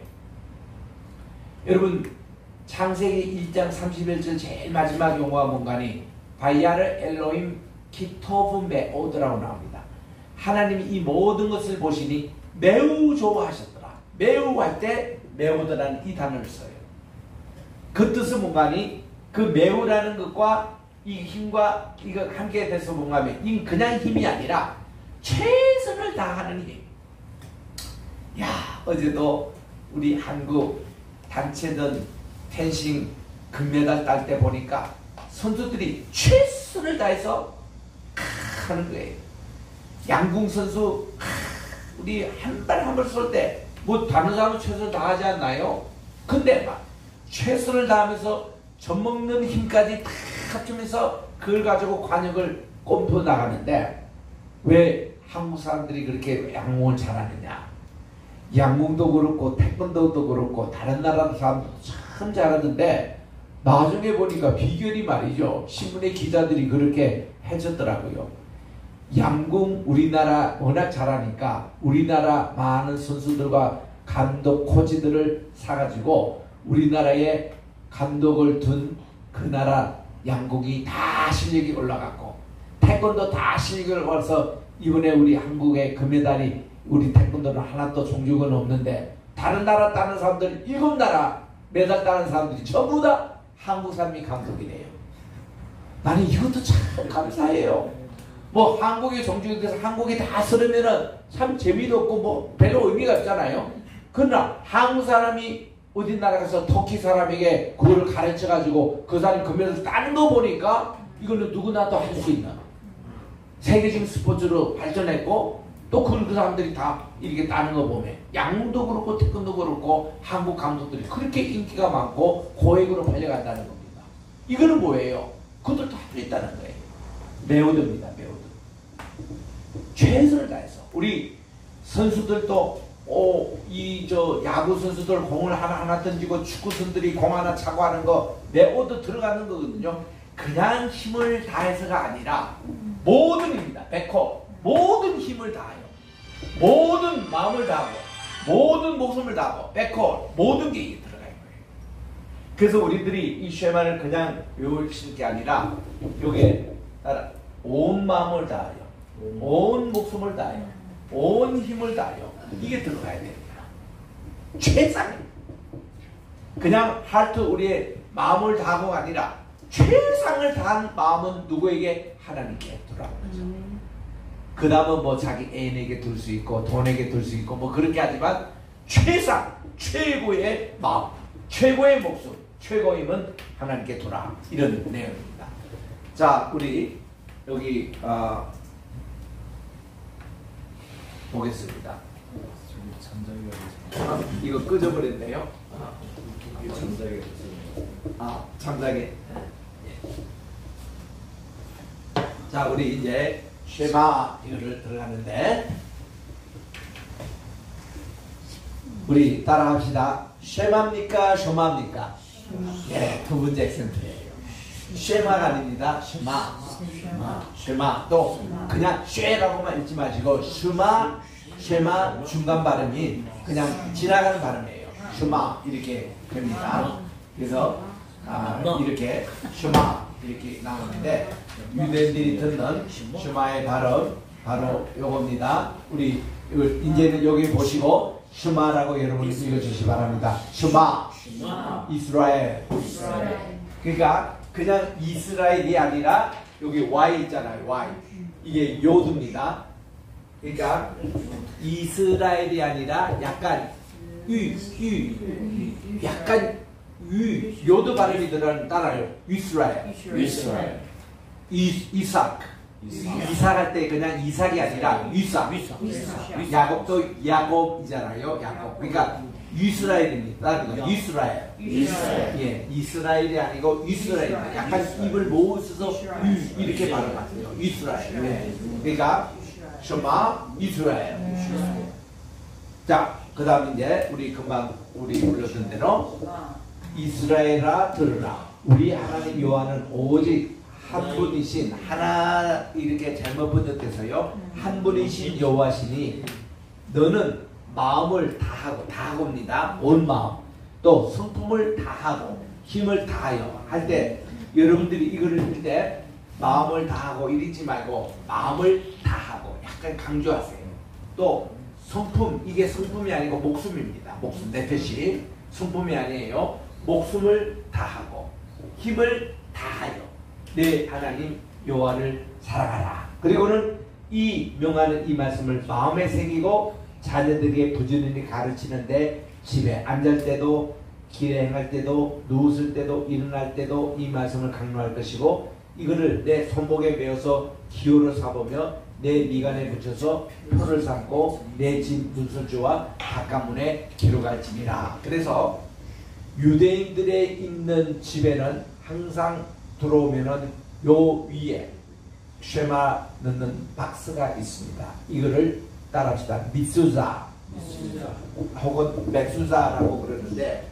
여러분 창세기 1장 31절 제일 마지막 용어가 뭔가니 바야르 엘로임 키토브 메오드라고 나옵니다. 하나님이 이 모든 것을 보시니 매우 좋아하셨더라. 매우 할 때 메오드라는 이 단어를 써요. 그 뜻은 뭔가니 그 매우라는 것과 이 힘과 이거 함께 돼서 뭔가 하면 이 그냥 힘이 아니라 최선을 다하는 힘. 야, 어제도 우리 한국 단체전 펜싱 금메달 딸 때 보니까 선수들이 최선을 다해서 하는 거예요. 양궁 선수 우리 한 발 한 발 쏠 때 뭐 다른 사람은 최선을 다하지 않나요? 근데 막 최선을 다하면서 젖먹는 힘까지 다 합치면서 그걸 가지고 관역을 꼼포 나가는데 왜 한국 사람들이 그렇게 양궁을 잘하느냐? 양궁도 그렇고 태권도도 그렇고 다른 나라 사람도 참 잘하는데 나중에 보니까 비결이 말이죠. 신문의 기자들이 그렇게 해줬더라고요. 양궁 우리나라 워낙 잘하니까 우리나라 많은 선수들과 감독 코치들을 사가지고 우리나라에 감독을 둔 그 나라 양궁이 다 실력이 올라갔고 태권도 다 실력이 올라가서 이번에 우리 한국의 금메달이 우리 태권도는 하나도 종족은 없는데 다른 나라 따는 사람들 7나라 메달 따는 사람들이 전부 다 한국 사람이 감독이래요. 나는 이것도 참 감사해요. 뭐 한국의 종족이 돼서 한국이 다 쓰려면은 참 재미도 없고 뭐 별로 의미가 없잖아요. 그러나 한국 사람이 어디 나라 가서 터키 사람에게 그거를 가르쳐가지고 그 사람이 금메달 따는 거 보니까 이거는 누구나 도 할 수 있는 세계적인 스포츠로 발전했고 또 그 사람들이 다 이렇게 따는 거 보면 양궁도 그렇고 태권도 그렇고 한국 감독들이 그렇게 인기가 많고 고액으로 팔려간다는 겁니다. 이거는 뭐예요? 그것도 할 수 있다는 거예요. 메오드입니다. 메오드. 최선을 다해서 우리 선수들도 야구 선수들 공을 하나 던지고 축구 선수들이 공 하나 차고 하는 거 메오드 들어가는 거거든요. 그냥 힘을 다해서가 아니라 모든입니다. 백호 모든 힘을 다해요. 모든 마음을 다하고 모든 목숨을 다하고 백호 모든 게 이게 들어가는 거예요. 그래서 우리들이 이 쉐마를 그냥 외우실 게 아니라 여기에 따라 온 마음을 다하여 온 목숨을 다하여 온 힘을 다하여 이게 들어가야 됩니다. 최상입니다. 그냥 하트 우리의 마음을 다하고가 아니라 최상을 다한 마음은 누구에게? 하나님께 돌아오는 거죠. 그 다음은 뭐 자기 애인에게 둘 수 있고 돈에게 둘 수 있고 뭐 그렇게 하지만 최상, 최고의 마음, 최고의 목숨, 최고의 힘은 하나님께 돌아 이런 내용입니다. 자, 우리 여기 보겠습니다. 이거 끄져버렸네요. 잠자게. 자, 우리 이제 쉐마 이거를 들어가는데 우리 따라합시다. 쉐마입니까? 쇼마입니까? 예, 두 번째 액센트예요. 쉐마가 아닙니다. 쉐마. 쉐마. 또 그냥 쉐라고만 읽지 마시고 슈마, 쉐마 중간 발음이 그냥 지나가는 발음이에요. 슈마 이렇게 됩니다. 그래서 이렇게 슈마 이렇게 나오는데 유대인들이 듣는 슈마의 발음 바로 요겁니다. 우리 이제는 여기 보시고 슈마라고 여러분 읽어주시기 바랍니다. 슈마 이스라엘. 그러니까 그냥 이스라엘이 아니라 여기 Y 있잖아요. Y 이게 요드입니다. 그러니까 이스라엘이 아니라 약간 약간 요도 발음이 들어가는 따라요. 이스라엘. 이삭. 이삭할 때 그냥 이삭이 아니라 이삭. 야곱도 야곱이잖아요. 야곱. 그러니까 이스라엘입니다. 이스라엘. 예, 이스라엘이 아니고 이스라엘입니다. 약간 입을 모으셔서 이렇게 발음하세요. 이스라엘. 네. 그러니까 셔마 이스라엘. 자, 그 다음 이제 우리 금방 우리 불렀던 대로 이스라엘아 들으라. 우리 하나님 여호와는 오직 한 분이신 하나 이렇게 잘못 번역돼서요. 한 분이신 여호와시니 너는 마음을 다하고입니다. 온 마음 또 성품을 다하고 힘을 다하여 할 때 여러분들이 이거를 읽을 때 마음을 다하고 이러지 말고 마음을 다하고 약간 강조하세요. 또 성품 이게 성품이 아니고 목숨입니다. 목숨 네페시 성품이 아니에요. 목숨을 다하고 힘을 다하여 내 하나님 여호와를 사랑하라. 그리고는 이 명하는 이 말씀을 마음에 새기고 자녀들에게 부지런히 가르치는데 집에 앉을 때도 길에 행할 때도 누웠을 때도 일어날 때도 이 말씀을 강론할 것이고 이거를 내 손목에 메어서 기호로 삼으며 내 미간에 붙여서 표를 삼고 내 집 문설주와 바깥문에 기록할지니라. 그래서 유대인들에 있는 집에는 항상 들어오면은 요 위에 쉐마 넣는 박스가 있습니다. 이거를 따라합시다. 미수자 혹은 메수자라고 그러는데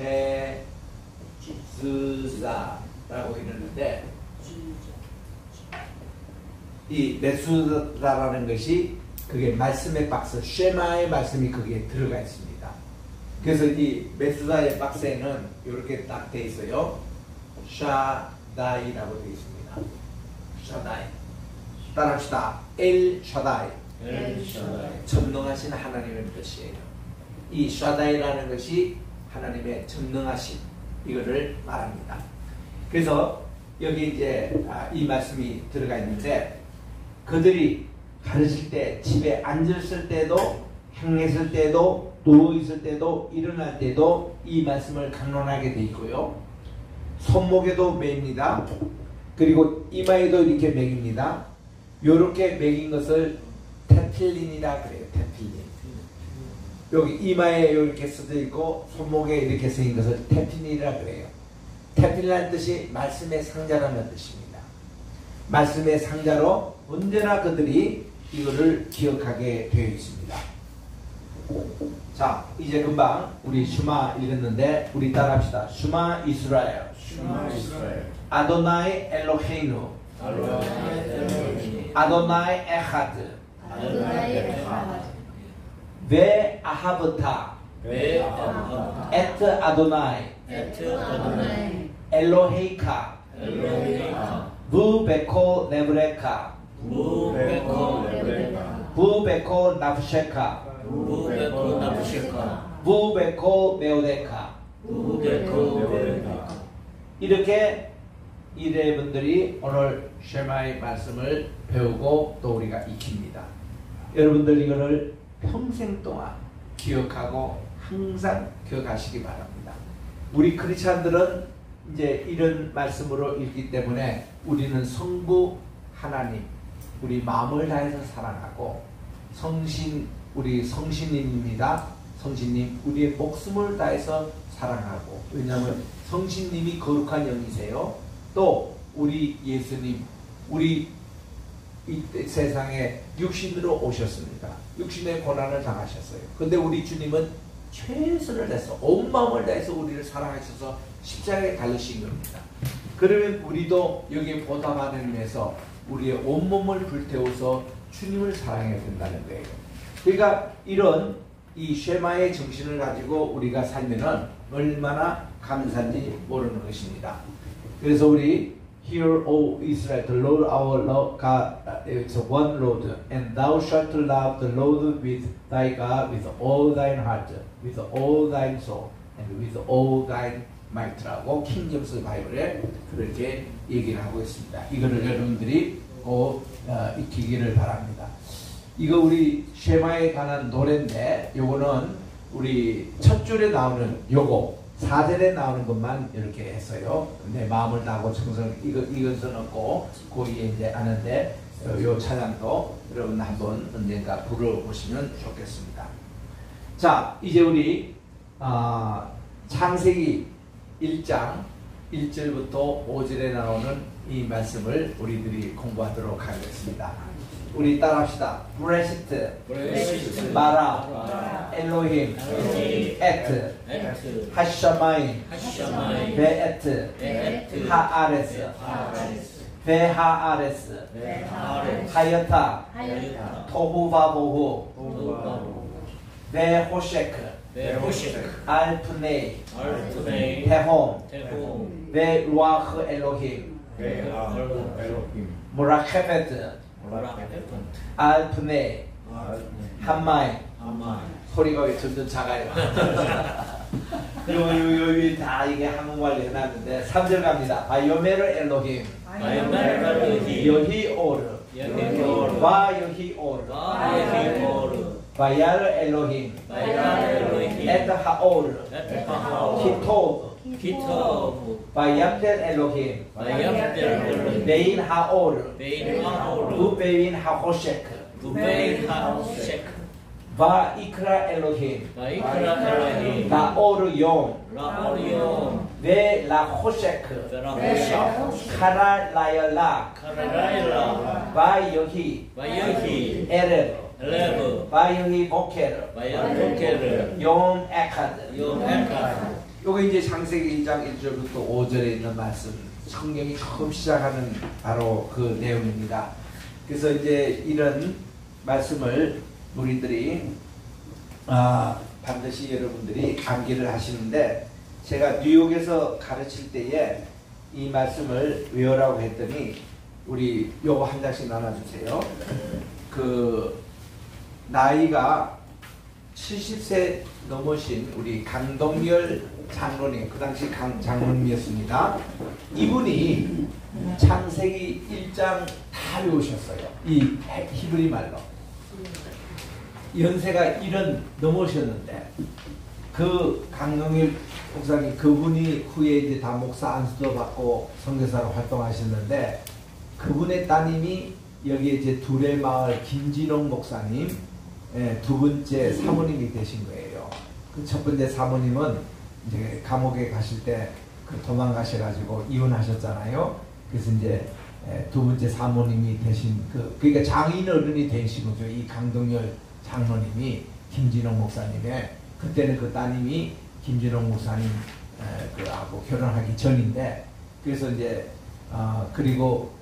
메수자라고 이러는데 이 메수자라는 것이 그게 말씀의 박스 쉐마의 말씀이 거기에 들어가 있습니다. 그래서 이 메수자의 박스에는 이렇게 딱 돼 있어요. 샤다이라고 되어 있습니다. 샤다이. 따라합시다. 엘 샤다이. 전능하신 하나님의 뜻이에요. 이 샤다이라는 것이 하나님의 전능하신 이거를 말합니다. 그래서 여기 이제 이 말씀이 들어가 있는데 그들이 가르칠 때 집에 앉았을 때도 행했을 때도 누워있을 때도 일어날 때도 이 말씀을 강론하게 돼 있고요. 손목에도 매입니다. 그리고 이마에도 이렇게 매깁니다. 이렇게 매긴 것을 테필린이라 그래요. 테필린. 여기 이마에 이렇게 써져 있고 손목에 이렇게 쓰인 것을 테필린이라 그래요. 테필린이라는 뜻이 말씀의 상자라는 뜻입니다. 말씀의 상자로 언제나 그들이 이거를 기억하게 되어 있습니다. 자, 이제 금방 우리 슈마 읽었는데 우리 따라합시다. 슈마 이스라엘. 아도나이 엘로헤이누. 아도나이 에하드. ve ahavta et Adonai Eloheika vu beko nevreka vu beko nafsheka vu beko meodeka. 이렇게 이대분들이 오늘 쉐마의 말씀을 배우고 또 우리가 익힙니다. 여러분들 이거를 평생 동안 기억하고 항상 기억하시기 바랍니다. 우리 크리스찬들은 이제 이런 말씀으로 읽기 때문에 우리는 성부 하나님, 우리 마음을 다해서 사랑하고 성신, 우리 성신님입니다. 성신님, 우리의 목숨을 다해서 사랑하고 왜냐하면 성신님이 거룩한 영이세요. 또 우리 예수님, 우리 이 세상에 육신으로 오셨습니다. 육신의 고난을 당하셨어요. 근데 우리 주님은 최선을 다해서 온 마음을 다해서 우리를 사랑하셔서 십자가에 달리신 겁니다. 그러면 우리도 여기에 보답하는 의미에서 우리의 온몸을 불태워서 주님을 사랑해야 된다는 거예요. 그러니까 이런 이 쉐마의 정신을 가지고 우리가 살면은 얼마나 감사한지 모르는 것입니다. 그래서 우리 Hear, O Israel, the Lord our God is one Lord, and thou shalt love the Lord with thy God with all thine heart, with all thine soul, and with all thine might라고 킹제임스 바이블에 그렇게 얘기를 하고 있습니다. 이거를 여러분들이 꼭 익히기를 바랍니다. 이거 우리 쉐마에 관한 노래인데, 요거는 우리 첫 줄에 나오는 요거 4절에 나오는 것만 이렇게 했어요. 내 마음을 다하고 정성 이것은 없고 거기에 이제 아는데 요 찬양도 여러분 한번 언젠가 불러보시면 좋겠습니다. 자, 이제 우리 창세기 1장 1절부터 5절에 나오는 이 말씀을 우리들이 공부하도록 하겠습니다. 우리 따라합시다. 브레시트, 바라, 엘로힘, 에트, 하샤마임, 베에트, 하아레스, 베하아레스, 하여타, 토후바보후, 베호셰크, 알프네이, 테홈, 베루아흐 엘로힘, 모라케베트, 알프네, 한마이. 소리가 왜 점점 작아요? 여기 다 이게 한국말로 해놨는데 3절 갑니다. 바이오메르 엘로힘, 여히 오르, 바 여히 오르, 바야르 엘로힘, 에트 하오르, 키토브, 바얌델 엘로힘, 베인 하오르, 우베인 하호셰크, 바이크라 엘로힘, 라오르 용, 베 라호셰크, 카라 라열라, 바이여히, 에레브, 바이여히 보케르, 용 에카드. 요거 이제 창세기 2장 1절부터 5절에 있는 말씀, 성경이 처음 시작하는 바로 그 내용입니다. 그래서 이제 이런 말씀을 우리들이 반드시 여러분들이 암기를 하시는데, 제가 뉴욕에서 가르칠 때에 이 말씀을 외우라고 했더니 우리 요거 한 장씩 나눠주세요. 그 나이가 70세 넘으신 우리 강동열 장로님, 그 당시 장로님이었습니다. 이분이 창세기 1장 다 외우셨어요. 이 히브리 말로. 연세가 70 넘으셨는데, 그 강동열 목사님, 그분이 후에 이제 다 목사 안수도 받고 선교사로 활동하셨는데, 그분의 따님이 여기에 이제 두레마을 김진홍 목사님, 두 번째 사모님이 되신 거예요. 그 첫 번째 사모님은 이제 감옥에 가실 때 그 도망가셔가지고 이혼하셨잖아요. 그래서 이제 두 번째 사모님이 되신 그러니까 장인 어른이 되신 거죠. 이 강동열 장로님이 김진홍 목사님의, 그때는 그 따님이 김진홍 목사님 그하고 결혼하기 전인데, 그래서 이제 그리고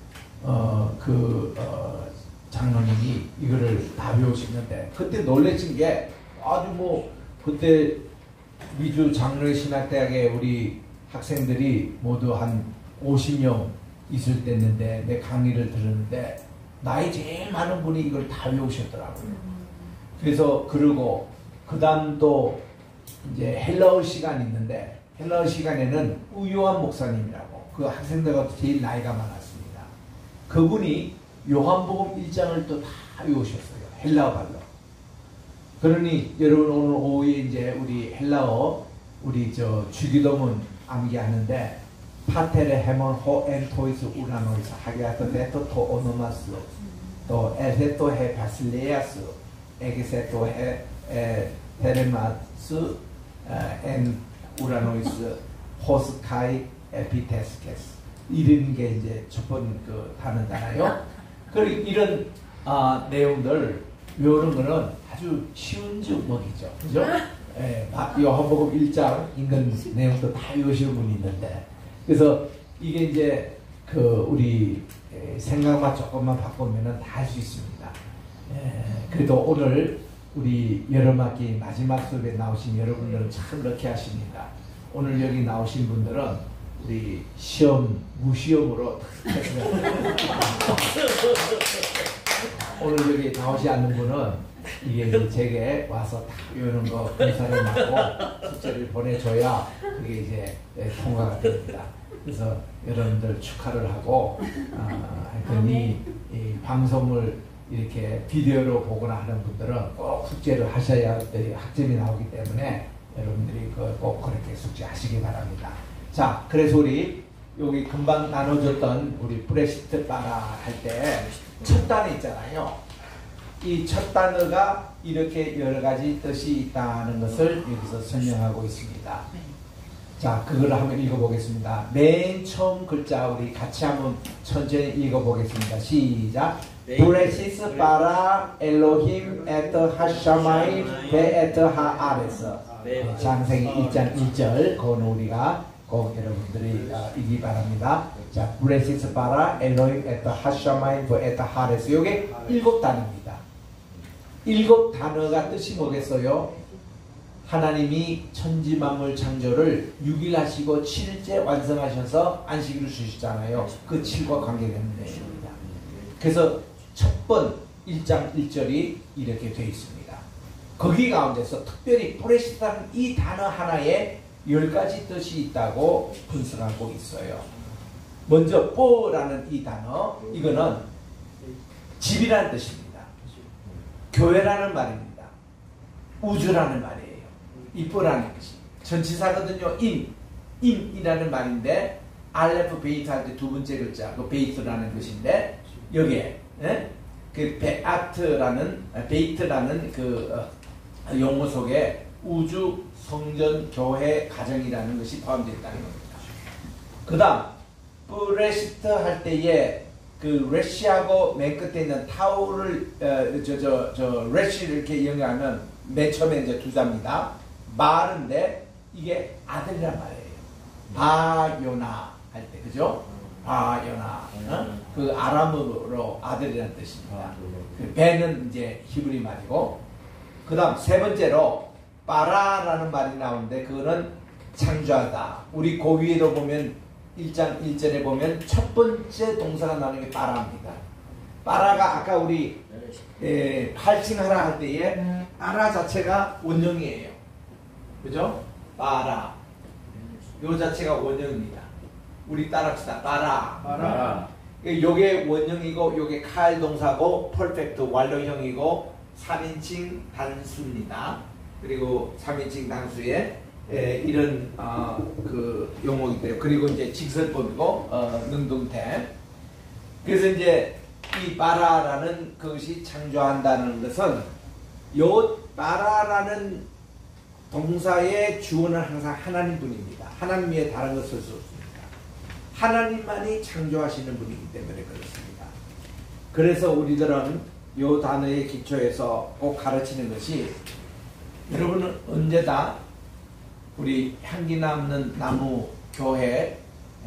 장로님이 이거를 다 배우시는데, 그때 놀래신 게 아주 뭐 그때 미주 장로의 신학대학에 우리 학생들이 모두 한 50명 있을 때였는데, 내 강의를 들었는데 나이 제일 많은 분이 이걸 다 외우셨더라고요. 그래서 그러고 그 다음 또 이제 헬라어 시간이 있는데, 헬라어 시간에는 우요한 목사님이라고 그 학생들과 제일 나이가 많았습니다. 그분이 요한복음 1장을 또 다 외우셨어요. 헬라어 발로. 그러니 여러분 오늘 오후에 이제 우리 헬라어 우리 주기도문 암기하는데, 파테레 헤몬 호 엔토이스 우라노이스 하게아토 데토 토 오노마스 또 에세토 헤 바실레아스 에게세토 헤 테레마스 엔 우라노이스 호스카이 에피테스케스, 이런 게 이제 첫 번째 그 단어잖아요. 그리고 이런 내용들 외우는 거는 아주 쉬운 제목이죠. 그죠? 요한복음 1장 있는 내용도 다 외우시는 분이 있는데, 그래서 이게 이제 우리 생각만 조금만 바꾸면은 다 할 수 있습니다. 그래도 오늘 우리 여름학기 마지막 수업에 나오신 여러분들은 참 럭키하십니다. 오늘 여기 나오신 분들은 우리 시험 무시험으로 오늘 여기 나오지 않는 분은 이게 이제 제게 와서 다 외우는 거 검사를 하고 숙제를 보내줘야 그게 이제 통과가 됩니다. 그래서 여러분들 축하를 하고 하여튼 이 방송을 이렇게 비디오로 보거나 하는 분들은 꼭 숙제를 하셔야 학점이 나오기 때문에 여러분들이 꼭 그렇게 숙제하시기 바랍니다. 자, 그래서 우리 여기 금방 나눠줬던 우리 브레시트 바라 할 때 첫 단어 있잖아요. 이 첫 단어가 이렇게 여러 가지 뜻이 있다는 것을 여기서 설명하고 있습니다. 자, 그걸 한번 읽어보겠습니다. 맨 처음 글자 우리 같이 한번 천천히 읽어보겠습니다. 시작. 브레시스 바라 엘로힘 에트 하샤마임 베 에트 하아레스. 장세기 1장 1절 그건 우리가 꼭 여러분들이 읽기 바랍니다. 자, 브레시스 바라 엘로힘 에트 하샤마임 베 에트 하아레스. 이게 7단어입니다. 7단어가 뜻이 뭐겠어요? 하나님이 천지만물 창조를 6일 하시고 7일째 완성하셔서 안식일을 주시잖아요. 그 7과 관계되는 내용입니다. 그래서 첫 번 1장 1절이 이렇게 되어 있습니다. 거기 가운데서 특별히 브레시트라는 이 단어 하나에 10가지 뜻이 있다고 분석하고 있어요. 먼저 뽀라는 이 단어, 이거는 집이라는 뜻입니다. 교회라는 말입니다. 우주라는 말이에요. 이뽀라는 것이 전치사거든요. 임이라는 말인데 알레프 베이트 할 때 두 번째 글자 그 베이트라는 것인데 여기에 그 베이트라는 그 용어 속에 우주, 성전, 교회, 가정이라는 것이 포함되어 있다는 겁니다. 그 다음 브레시트 할 때에 그 레시하고 맨 끝에 있는 타우를 레시를 이렇게 연결하면 맨 처음에 이제 두 자입니다. 말인데 이게 아들이란 말이에요. 바요나 할 때 그죠? 바요나 그 아람어로 아들이라는 뜻입니다. 그 배는 이제 히브리 말이고 그 다음 세 번째로 바라라는 말이 나오는데 그거는 창조하다. 우리 그 위에도 보면 1장 1절에 보면 첫 번째 동사가 나오는 게 바라입니다. 바라가 아까 우리 8층 하라 할 때에 바라 자체가 원형이에요. 그죠? 바라. 요 자체가 원형입니다. 우리 따라합시다. 바라. 요게 원형이고 요게 칼 동사고 퍼펙트 완료형이고 3인칭 단수입니다. 그리고 3인칭 단수에 이런 그 용어이기 때문에 그리고 이제 직설법이고 능동태. 그래서 이제 이 바라라는 것이 창조한다는 것은 요 바라라는 동사의 주어는 항상 하나님 분입니다. 하나님 외에 다른 것을 쓸 수 없습니다. 하나님만이 창조하시는 분이기 때문에 그렇습니다. 그래서 우리들은 이 단어의 기초에서 꼭 가르치는 것이 여러분은 언제다 우리 향기 남는 나무 교회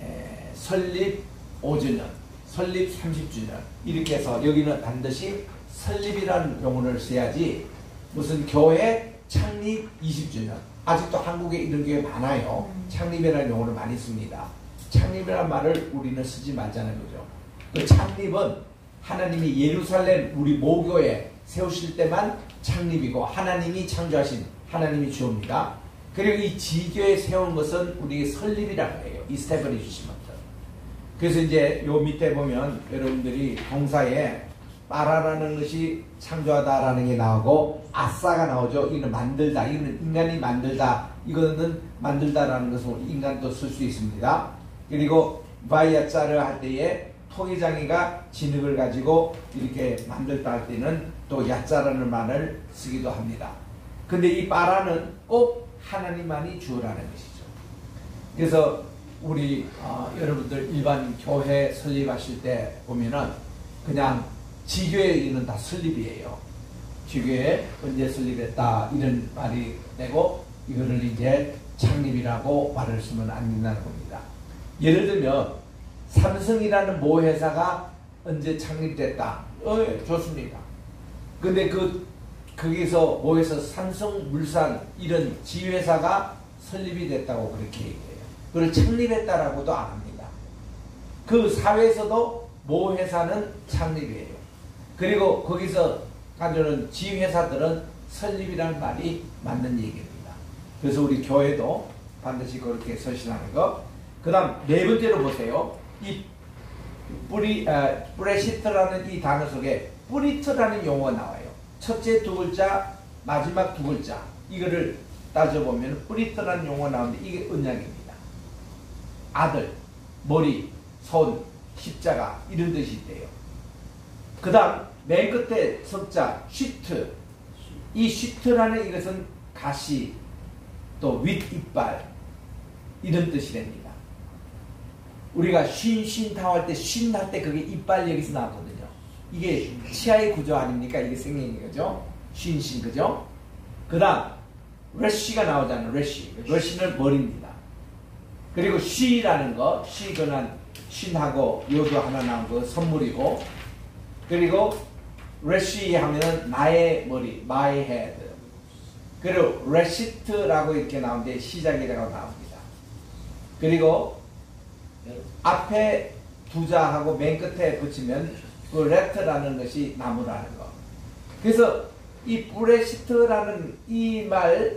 설립 5주년, 설립 30주년 이렇게 해서 여기는 반드시 설립이라는 용어를 써야지 무슨 교회 창립 20주년 아직도 한국에 이런 게 많아요. 창립이라는 용어를 많이 씁니다. 창립이라는 말을 우리는 쓰지 말잖아요. 그죠? 그 창립은 하나님이 예루살렘 우리 모교에 세우실 때만 창립이고 하나님이 창조하신 하나님이 주옵니다. 그리고 이 지교에 세운 것은 우리의 설립이라고 해요. 이스테블리시먼트. 그래서 이제 요 밑에 보면 여러분들이 동사에 빠라라는 것이 창조하다라는 게 나오고 아싸가 나오죠. 이거는 만들다. 이거는 인간이 만들다. 이거는 만들다라는 것은 인간도 쓸 수 있습니다. 그리고 바이아짜를 할 때에 토기장이가 진흙을 가지고 이렇게 만들다 할 때는 또 야짜라는 말을 쓰기도 합니다. 근데 이 빠라는 꼭 하나님만이 주어라는 것이죠. 그래서 우리 여러분들 일반 교회 설립하실 때 보면은 그냥 지교회는 다 설립이에요. 지교회 언제 설립했다 이런 말이 되고 이거를 이제 창립이라고 말을 쓰면 안 된다는 겁니다. 예를 들면 삼성이라는 모 회사가 언제 창립됐다. 좋습니다. 근데 거기서 모에서 삼성물산 이런 지회사가 설립이 됐다고 그렇게 얘기해요. 그걸 창립했다라고도 안 합니다. 그 사회에서도 모 회사는 창립이에요. 그리고 거기서 가져오는 지회사들은 설립이라는 말이 맞는 얘기입니다. 그래서 우리 교회도 반드시 그렇게 설신하는 거. 그 다음 네 번째로 보세요. 이 브레시트라는 이 단어 속에 뿌리트라는 용어가 나와요. 첫째 두 글자, 마지막 두 글자. 이거를 따져보면 뿌리트라는 용어가 나오는데 이게 언약입니다. 아들, 머리, 손, 십자가 이런 뜻이 있대요. 그 다음 맨 끝에 석자 쉬트. 이 쉬트라는 이것은 가시, 또 윗이빨 이런 뜻이 됩니다. 우리가 쉰타오 할 때 쉰 할 때 그게 이빨 여기서 나왔거든요. 이게 치아의 구조 아닙니까? 이게 생긴 거죠. 쉰 그죠? 그 다음 레쉬가 나오잖아요. 레쉬는 머리입니다. 그리고 쉬라는 거, 쉬거나 쉰하고 요도 하나 나온 거 선물이고, 그리고 레쉬 하면은 나의 머리, my head. 그리고 레시트라고 이렇게 나오는데 시작이라고 나옵니다. 그리고 앞에 두자하고 맨 끝에 붙이면 그 레트라는 것이 나무라는 거. 그래서 이 브레시트라는 이 말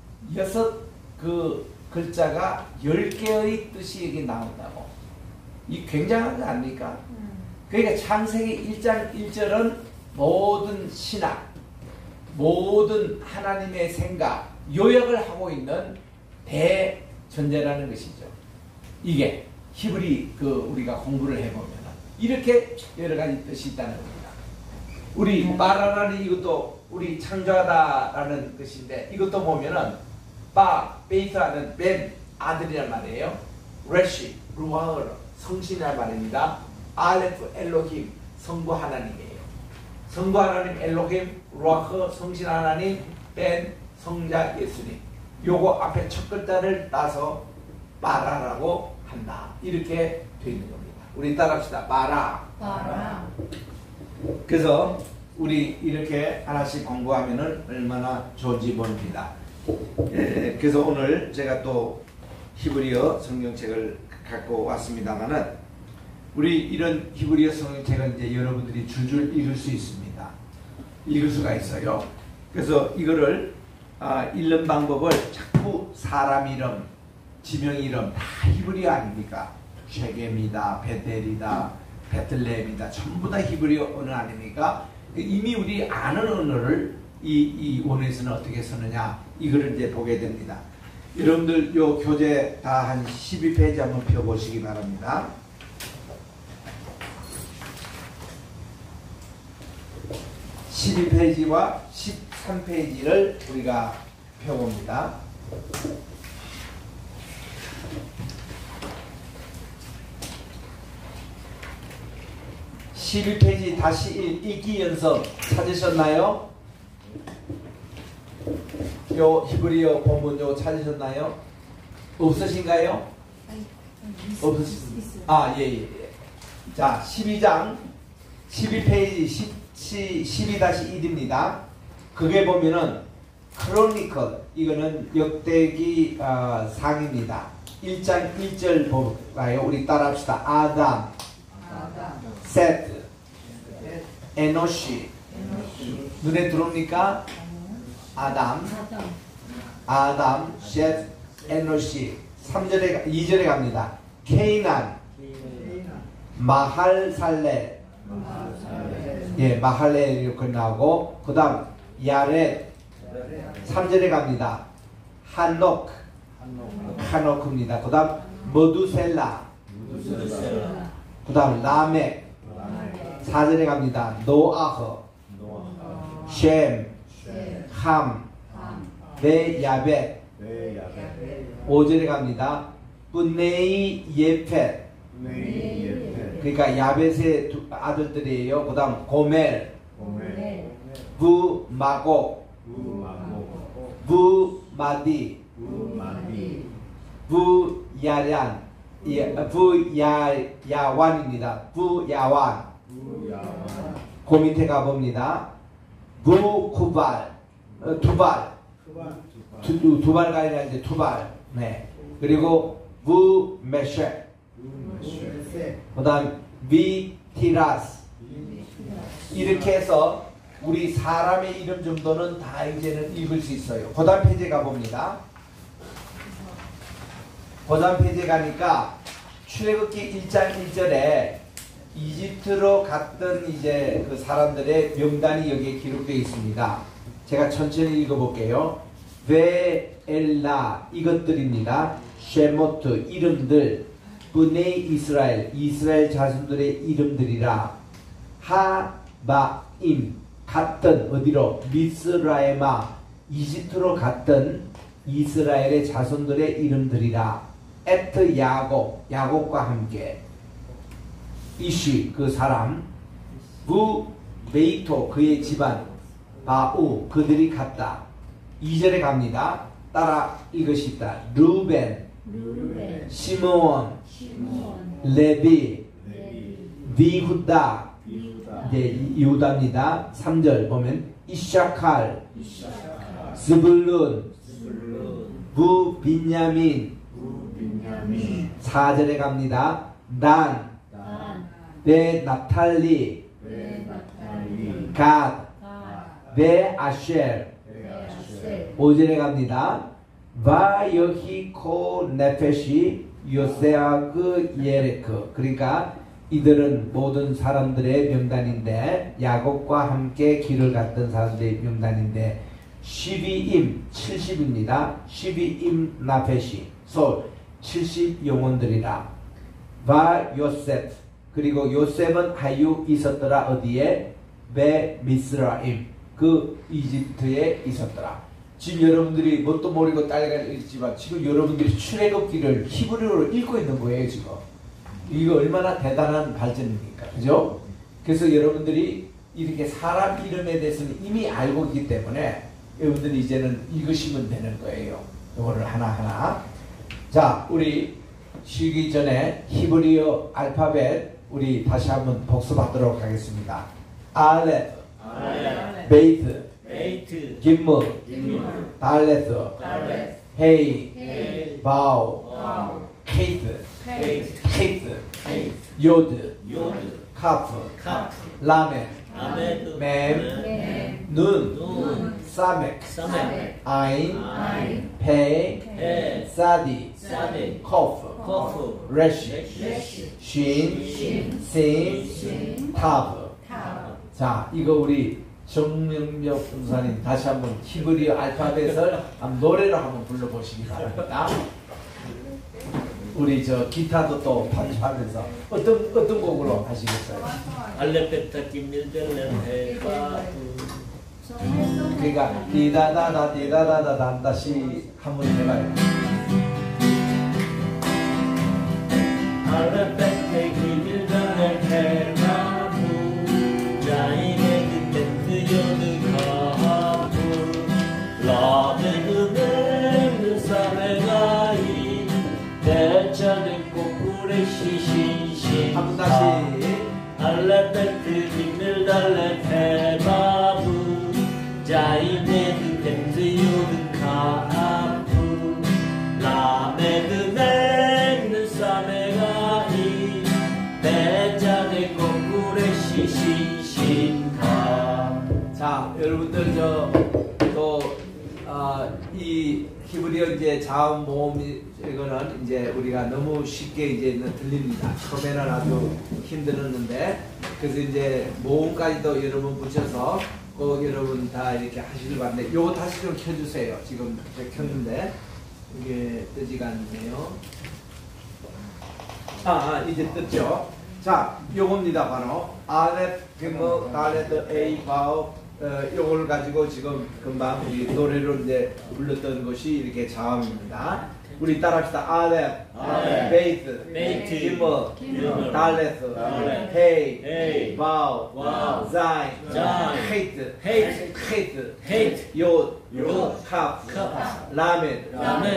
6 글자가 10개의 뜻이 여기 나온다고. 이 굉장한 거 아닙니까? 그러니까 창세기 1장 1절은 모든 신학, 모든 하나님의 생각, 요약을 하고 있는 대전제라는 것이죠. 이게 히브리 우리가 공부를 해보면 이렇게 여러 가지 뜻이 있다는 겁니다. 우리 바라라는 이것도 우리 창조하다라는 뜻인데, 이것도 보면은 베이트라는 벤 아들이란 말이에요. 레시 루아흐 성신이란 말입니다. 알레프 엘로힘 성부 하나님이에요. 성부 하나님 엘로힘, 루아흐 성신 하나님, 벤 성자 예수님. 요거 앞에 첫 글자를 따서 바라라고 한다. 이렇게 되어 있는 겁니다. 우리 따라합시다. 바라. 그래서 우리 이렇게 하나씩 공부하면은 얼마나 좋은지 모릅니다. 그래서 오늘 제가 또 히브리어 성경책을 갖고 왔습니다만은, 우리 이런 히브리어 성경책은 이제 여러분들이 줄줄 읽을 수 있습니다. 읽을 수가 있어요. 그래서 이거를 읽는 방법을 자꾸 사람 이름, 지명 이름 다 히브리어 아닙니까? 쉐겜이다, 베델이다, 베틀레헴이다, 전부 다 히브리어 언어 아닙니까? 이미 우리 아는 언어를 이 원에서는 어떻게 쓰느냐, 이거를 이제 보게 됩니다. 여러분들 요 교재 다 한 12페이지 한번 펴보시기 바랍니다. 12페이지와 13페이지를 우리가 펴봅니다. 12페이지 다시 읽기 연습 찾으셨나요? 요 히브리어 본문 요 찾으셨나요? 없으신가요? 없으시죠? 예. 자, 12장 12페이지 12-1입니다. 그게 보면은 크로니컬, 이거는 역대기 상입니다. 1장 1절 볼까요? 우리 따라합시다. 아담, 셋, 에노시. 눈에 들어옵니까? 아담, 셋, 에노시. 2절에 갑니다. 케이난, 마할살레. 예, 마할레 이렇게 나오고, 그 다음 야렛. 3절에 갑니다. 하노크입니다. 그 다음 머두셀라. 그 다음 라멕. 4절에 갑니다. 노아흐, 셈, 함, 베야벳. 5절에 갑니다. 분네이 예펫. 그러니까 야벳의 아들들이에요. 그 다음 고멜, 부마곡, 부마디, 부야란, 부야완입니다. 부야완. 그 밑에 가봅니다. 부쿠발, 두발가 아니라 이제 투발. 네. 그리고 부메쉐. 그 다음 비티라스. 이렇게 해서 우리 사람의 이름 정도는 다 이제는 읽을 수 있어요. 그 다음 페이지에 가봅니다. 그 다음 페이지에 가니까 출애굽기 1장 1절에 이집트로 갔던 이제 그 사람들의 명단이 여기에 기록되어 있습니다. 제가 천천히 읽어볼게요. 베엘라 이것들입니다. 쉐모트 이름들, 브네이 이스라엘 이스라엘 자손들의 이름들이라. 하바임 갔던 어디로? 미스라에마 이집트로 갔던 이스라엘의 자손들의 이름들이라. 에트 야곱 야곱과 함께. 이쉬 그 사람, 부 베이토 그의 집안, 바우 그들이 갔다. 2절에 갑니다. 따라 읽으십니다. 루벤, 시므온, 레비, 디후다, 이제 이후다입니다. 3절 보면 이샤칼, 스불룬, 부 빈야민. 4절에 갑니다. 단, 베 납탈리, 갓, 베 아쉘. 5절에 갑니다. 바 여히코 네페시 요세아그 예레크. 그러니까 이들은 모든 사람들의 명단인데, 야곱과 함께 길을 갔던 사람들의 명단인데, 12임 70입니다. 12임 나페시 솔 70 영혼들이라. 바 요셉 그리고 요셉은 하유 있었더라. 어디에? 베 미스라임 그 이집트에 있었더라. 지금 여러분들이 뭣도 모르고 딸려가 있지만 지금 여러분들이 출애굽기를 히브리어로 읽고 있는 거예요. 지금 이거 얼마나 대단한 발전입니까? 그죠? 그래서 여러분들이 이렇게 사람 이름에 대해서는 이미 알고 있기 때문에 여러분들이 이제는 읽으시면 되는 거예요. 이거를 하나하나. 자, 우리 쉬기 전에 히브리어 알파벳 우리 다시 한번 복습하도록 하겠습니다. 알렙, 베이트, 김무, 달레스, 헤이, 바우, 케이트, 요드, 카프, 라멘, 맴, 눈, 사멕, 아인, 페, 사디, 코프, 레시, 쉰, 신, 타브. 자, 이거 우리 정명력 분사님 다시 한번 히브리어 알파벳을 한번 노래로 한번 불러보시기 바랍니다. 우리 저 기타도 또 반주하면서 어떤 곡으로 하시겠어요? 알레베타 김밀델레 그러니까 디다다다 디다다다 다시 한번 해봐요. 알레베타 김밀델레 자이네 그때 그여드 가부 라베드네 사메가이 대차는 꼬꾸레 시신신 한번 다시. 알레베트 김밀달레 테바부 자이네 그때 요드 가부 라베드네 사메가이 대차는 꼬꾸레 시신신. 자, 여러분들 이 히브리어 이제 자음 모음 이거는 이제 우리가 너무 쉽게 이제 들립니다. 처음에는 아주 힘들었는데 그래서 이제 모음까지도 여러분 붙여서 꼭 여러분 다 이렇게 하시길 바랍니다. 요거 다시 좀 켜주세요. 지금 켰는데 이게 뜨지가 않네요. 이제 떴죠. 자, 요겁니다. 바로 아렙, 김무, 달레드, 에이, 바우 요걸 가지고 지금 금방 우리 노래로 이제 불렀던 것이 이렇게 자음입니다. 우리 따라합시다. 알렙, 베이트, 김무, 달레드, 헤이, 바우, 자인, 헤이트, 요, 카프, 라멘,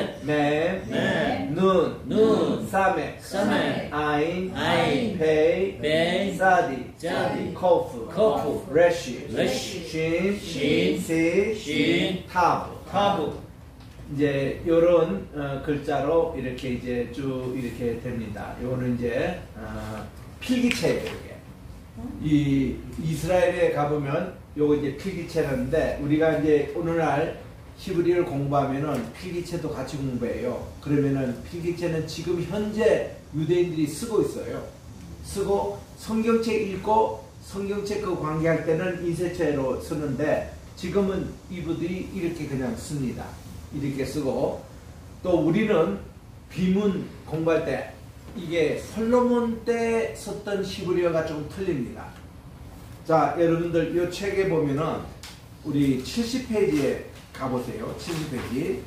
맴, 눈, 사메, 아인, 페이, 사디, 코프, 레시, 신, 시, 타브. 이제 요런 글자로 이렇게 이제 쭉 이렇게 됩니다. 요거는 이제 필기체예요. 이게 이 이스라엘에 가보면 요거 이제 필기체라는데 우리가 이제 오늘날 히브리어를 공부하면은 필기체도 같이 공부해요. 그러면은 필기체는 지금 현재 유대인들이 쓰고 있어요. 쓰고 성경책 읽고 성경책 그 관계할 때는 인쇄체로 쓰는데 지금은 이분들이 이렇게 그냥 씁니다. 이렇게 쓰고 또 우리는 비문 공부할 때 이게 솔로몬 때 썼던 히브리어가 좀 틀립니다. 자, 여러분들 이 책에 보면은 우리 70페이지에 가보세요. 70페이지.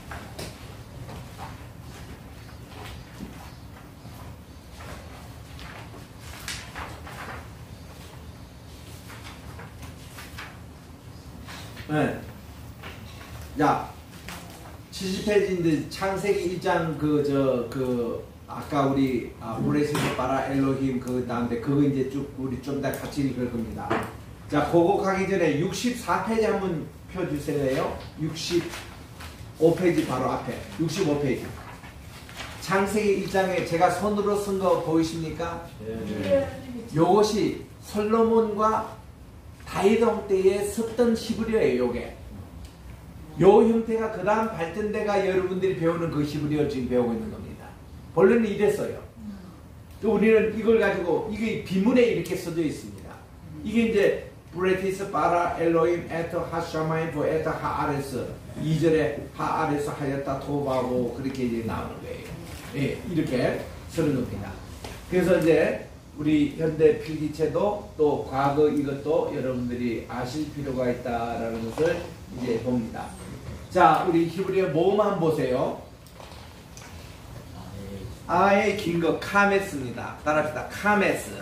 네. 자, 70페이지인데 창세기 1장 아까 우리 브레시스 바라 엘로힘 그 다음에 그거 이제 쭉 우리 좀 더 같이 읽을 겁니다. 자, 그거 가기 전에 64페이지 한번 펴주세요. 65페이지 바로 앞에 65페이지. 창세기 1장에 제가 손으로 쓴 거 보이십니까? 요것이 솔로몬과 다윗 때에 썼던 히브리어예요. 요게 요 형태가 그 다음 발전대가 여러분들이 배우는 그 히브리어를 지금 배우고 있는 겁니다. 본래는 이랬어요. 또 우리는 이걸 가지고 이게 비문에 이렇게 써져 있습니다. 이게 이제 브레티스 바라 엘로임 에터 하샤마임 보 에터 하아레스 2절에 하아레스 하였다 토바고 그렇게 이제 나오는 거예요. 예, 이렇게 쓰는 겁니다. 그래서 이제 우리 현대 필기체도 또 과거 이것도 여러분들이 아실 필요가 있다라는 것을 이제 봅니다. 자, 우리 히브리어 모음 한번 보세요. 아의 긴 거 카메스입니다. 따라합시다. 카메스.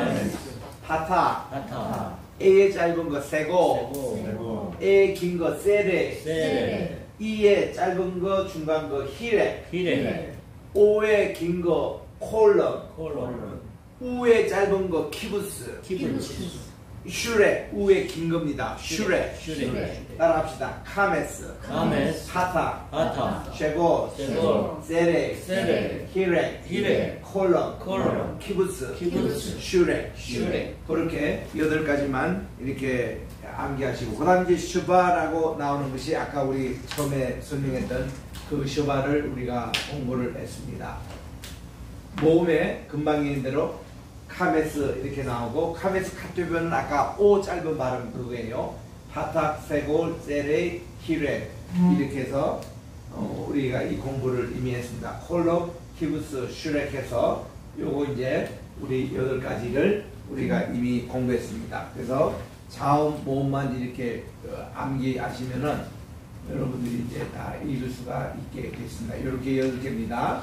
파타. 에의 짧은 거 세고. 에의 긴 거 세레. 이의 짧은 거 중간 거 히레. 오의 긴 거 콜럼. 우의 짧은 거 키부스. 슈레. 우의 긴 겁니다. 슈레. 따라합시다. 카메스. 파타. 쉐고. 세레. 히레. 콜럼. 키부스. 슈레. 그렇게 8가지만 이렇게 암기하시고 그 다음 이제 슈바라고 나오는 것이 아까 우리 처음에 설명했던 그 슈바를 우리가 공부를 했습니다. 모음에 금방 있는 대로 카메스 이렇게 나오고 카메스 카투변은 아까 오 짧은 발음 그거예요. 파탁, 세골, 세레, 히레 이렇게 해서 우리가 이 공부를 이미 했습니다. 콜로, 키부스, 슈렉 해서 요거 이제 우리 8가지를 우리가 이미 공부했습니다. 그래서 자음, 모음만 이렇게 암기하시면은 여러분들이 이제 다 읽을 수가 있게 됐습니다. 이렇게 8개입니다.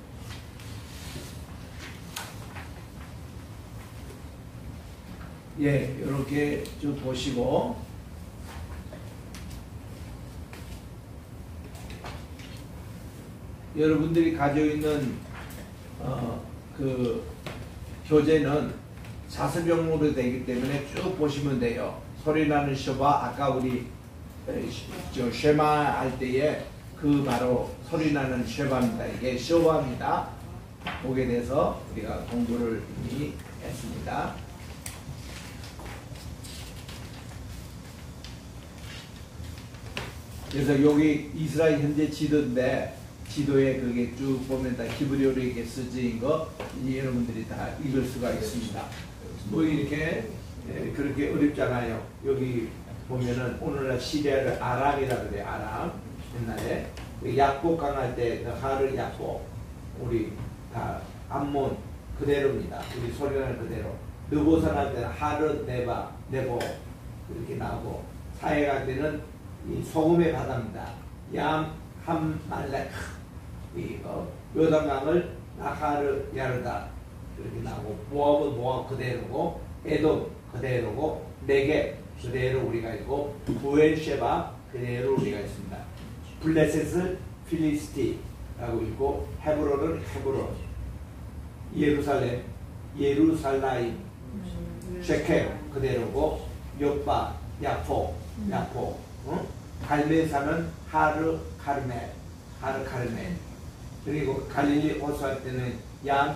예, 이렇게 쭉 보시고 여러분들이 가지고 있는 그 교재는 자습용으로 되기 때문에 쭉 보시면 돼요. 소리나는 셔바 아까 우리 쉐마 할 때에 그 바로 소리나는 쉐바입니다. 이게 셔바입니다. 보게 돼서 우리가 공부를 이미 했습니다. 그래서 여기 이스라엘 현재 지도인데 지도에 그게 쭉 보면 다 히브리어로 이렇게 쓰여진 거 여러분들이 다 읽을 수가 있습니다. 뭐 이렇게 그렇게 어렵잖아요. 여기 보면은 오늘날 시리아를 아람이라 그래요. 아람. 옛날에 약복 강할 때 하르 약복 우리 다 암몬 그대로입니다. 우리 소리나는 그대로. 느보산 할 때는 하르 네바 네보 이렇게 나오고 사해 갈 때는 이 소금의 바다입니다. 얌, 함, 말렉 이거 요단강을 나하르 야르다 이렇게 나오고 모압은 모압 그대로고 에돔 그대로고 네게 그대로 우리가 있고 부엘셰바 그대로 우리가 있습니다. 블레셋을 필리스티라고 있고 헤브론은 헤브론 예루살렘 예루살라임 쉐케 그대로고 요빠 야포 갈메사는 하르 카르멜 그리고 갈릴리 호수할 때는 양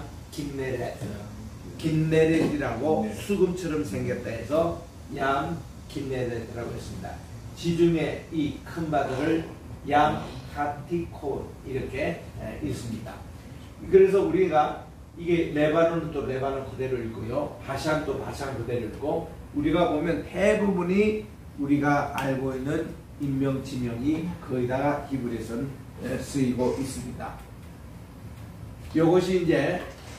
긴네렛이라고 수금처럼 생겼다 해서 양 긴네렛이라고 했습니다. 지중해 이 큰 바다를 양 하티콘 이렇게 있습니다. 그래서 우리가 이게 레바논은 또 레바논 그대로 읽고요. 바샨도 바샨 그대로 읽고 우리가 보면 대부분이 우리가 알고 있는 인명 지명이 거의 다 히브리에서는 쓰이고 있습니다. 이것이 이제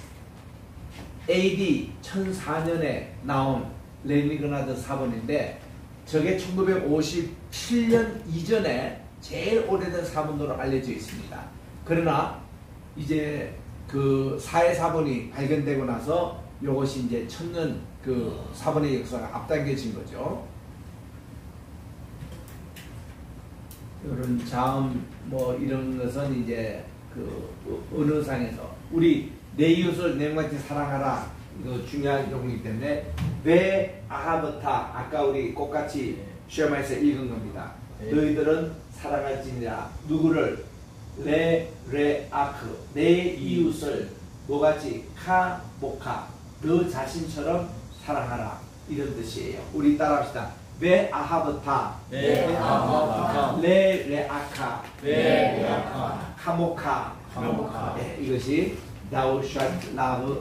AD 1004년에 나온 레닌그라드 사본인데 저게 1957년 이전에 제일 오래된 사본으로 알려져 있습니다. 그러나 이제 그 사회 사본이 발견되고 나서 이것이 이제 천년 그 사본의 역사가 앞당겨진 거죠. 이런 자음 뭐 이런 것은 이제 그 언어상에서 우리 내 이웃을 내 몸같이 사랑하라 이거 중요한 용어이기 때문에 왜 아하버타 아까 우리 똑같이 시험에서 읽은 겁니다. 너희들은 사랑할지니라 누구를 레아크 내 이웃을 뭐같이 카모카 너 자신처럼 사랑하라 이런 뜻이에요. 우리 따라합시다. 왜 아하버타 레아카 카모카 네, 이것이 thou shalt love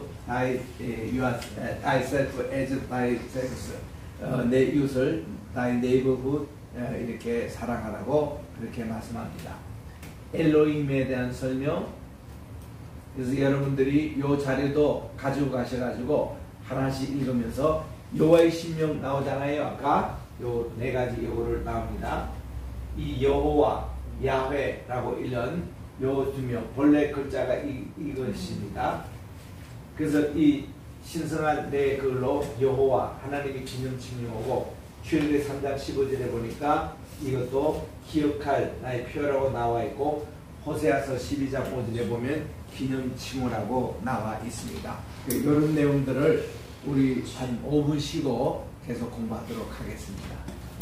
thyself as thyself 내 이웃을 thy neighborhood 이렇게 사랑하라고 그렇게 말씀합니다. 엘로힘에 대한 설명. 그래서 여러분들이 요 자료도 가지고 가셔가지고 하나씩 읽으면서 여호와의 신명 나오잖아요. 아까 요 네 가지 요거를 나옵니다. 이 여호와 야훼라고 읽는 요 두 명 본래 글자가 이것입니다. 그래서 이 신성한 내 글로 여호와 하나님이 기념칭명하고 출애굽기 3장 15절에 보니까 이것도 기억할 나의 표라고 나와 있고 호세아서 12장 5절에 보면 기념칭호라고 나와 있습니다. 이런 내용들을 우리 한 5분 쉬고 계속 공부하도록 하겠습니다.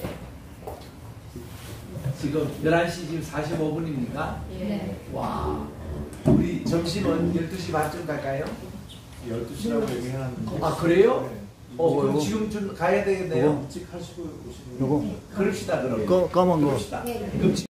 지금 11시 지금 45분입니까? 네. 와, 우리 점심은 12시 반쯤 갈까요? 12시라고 얘기해놨는데. 아, 그래요? 네. 그럼 지금 좀 가야 되겠네요. 일찍 하시고 오시는 요거 그럽시다, 그럼. 까만 거. 그럽시다. 그럼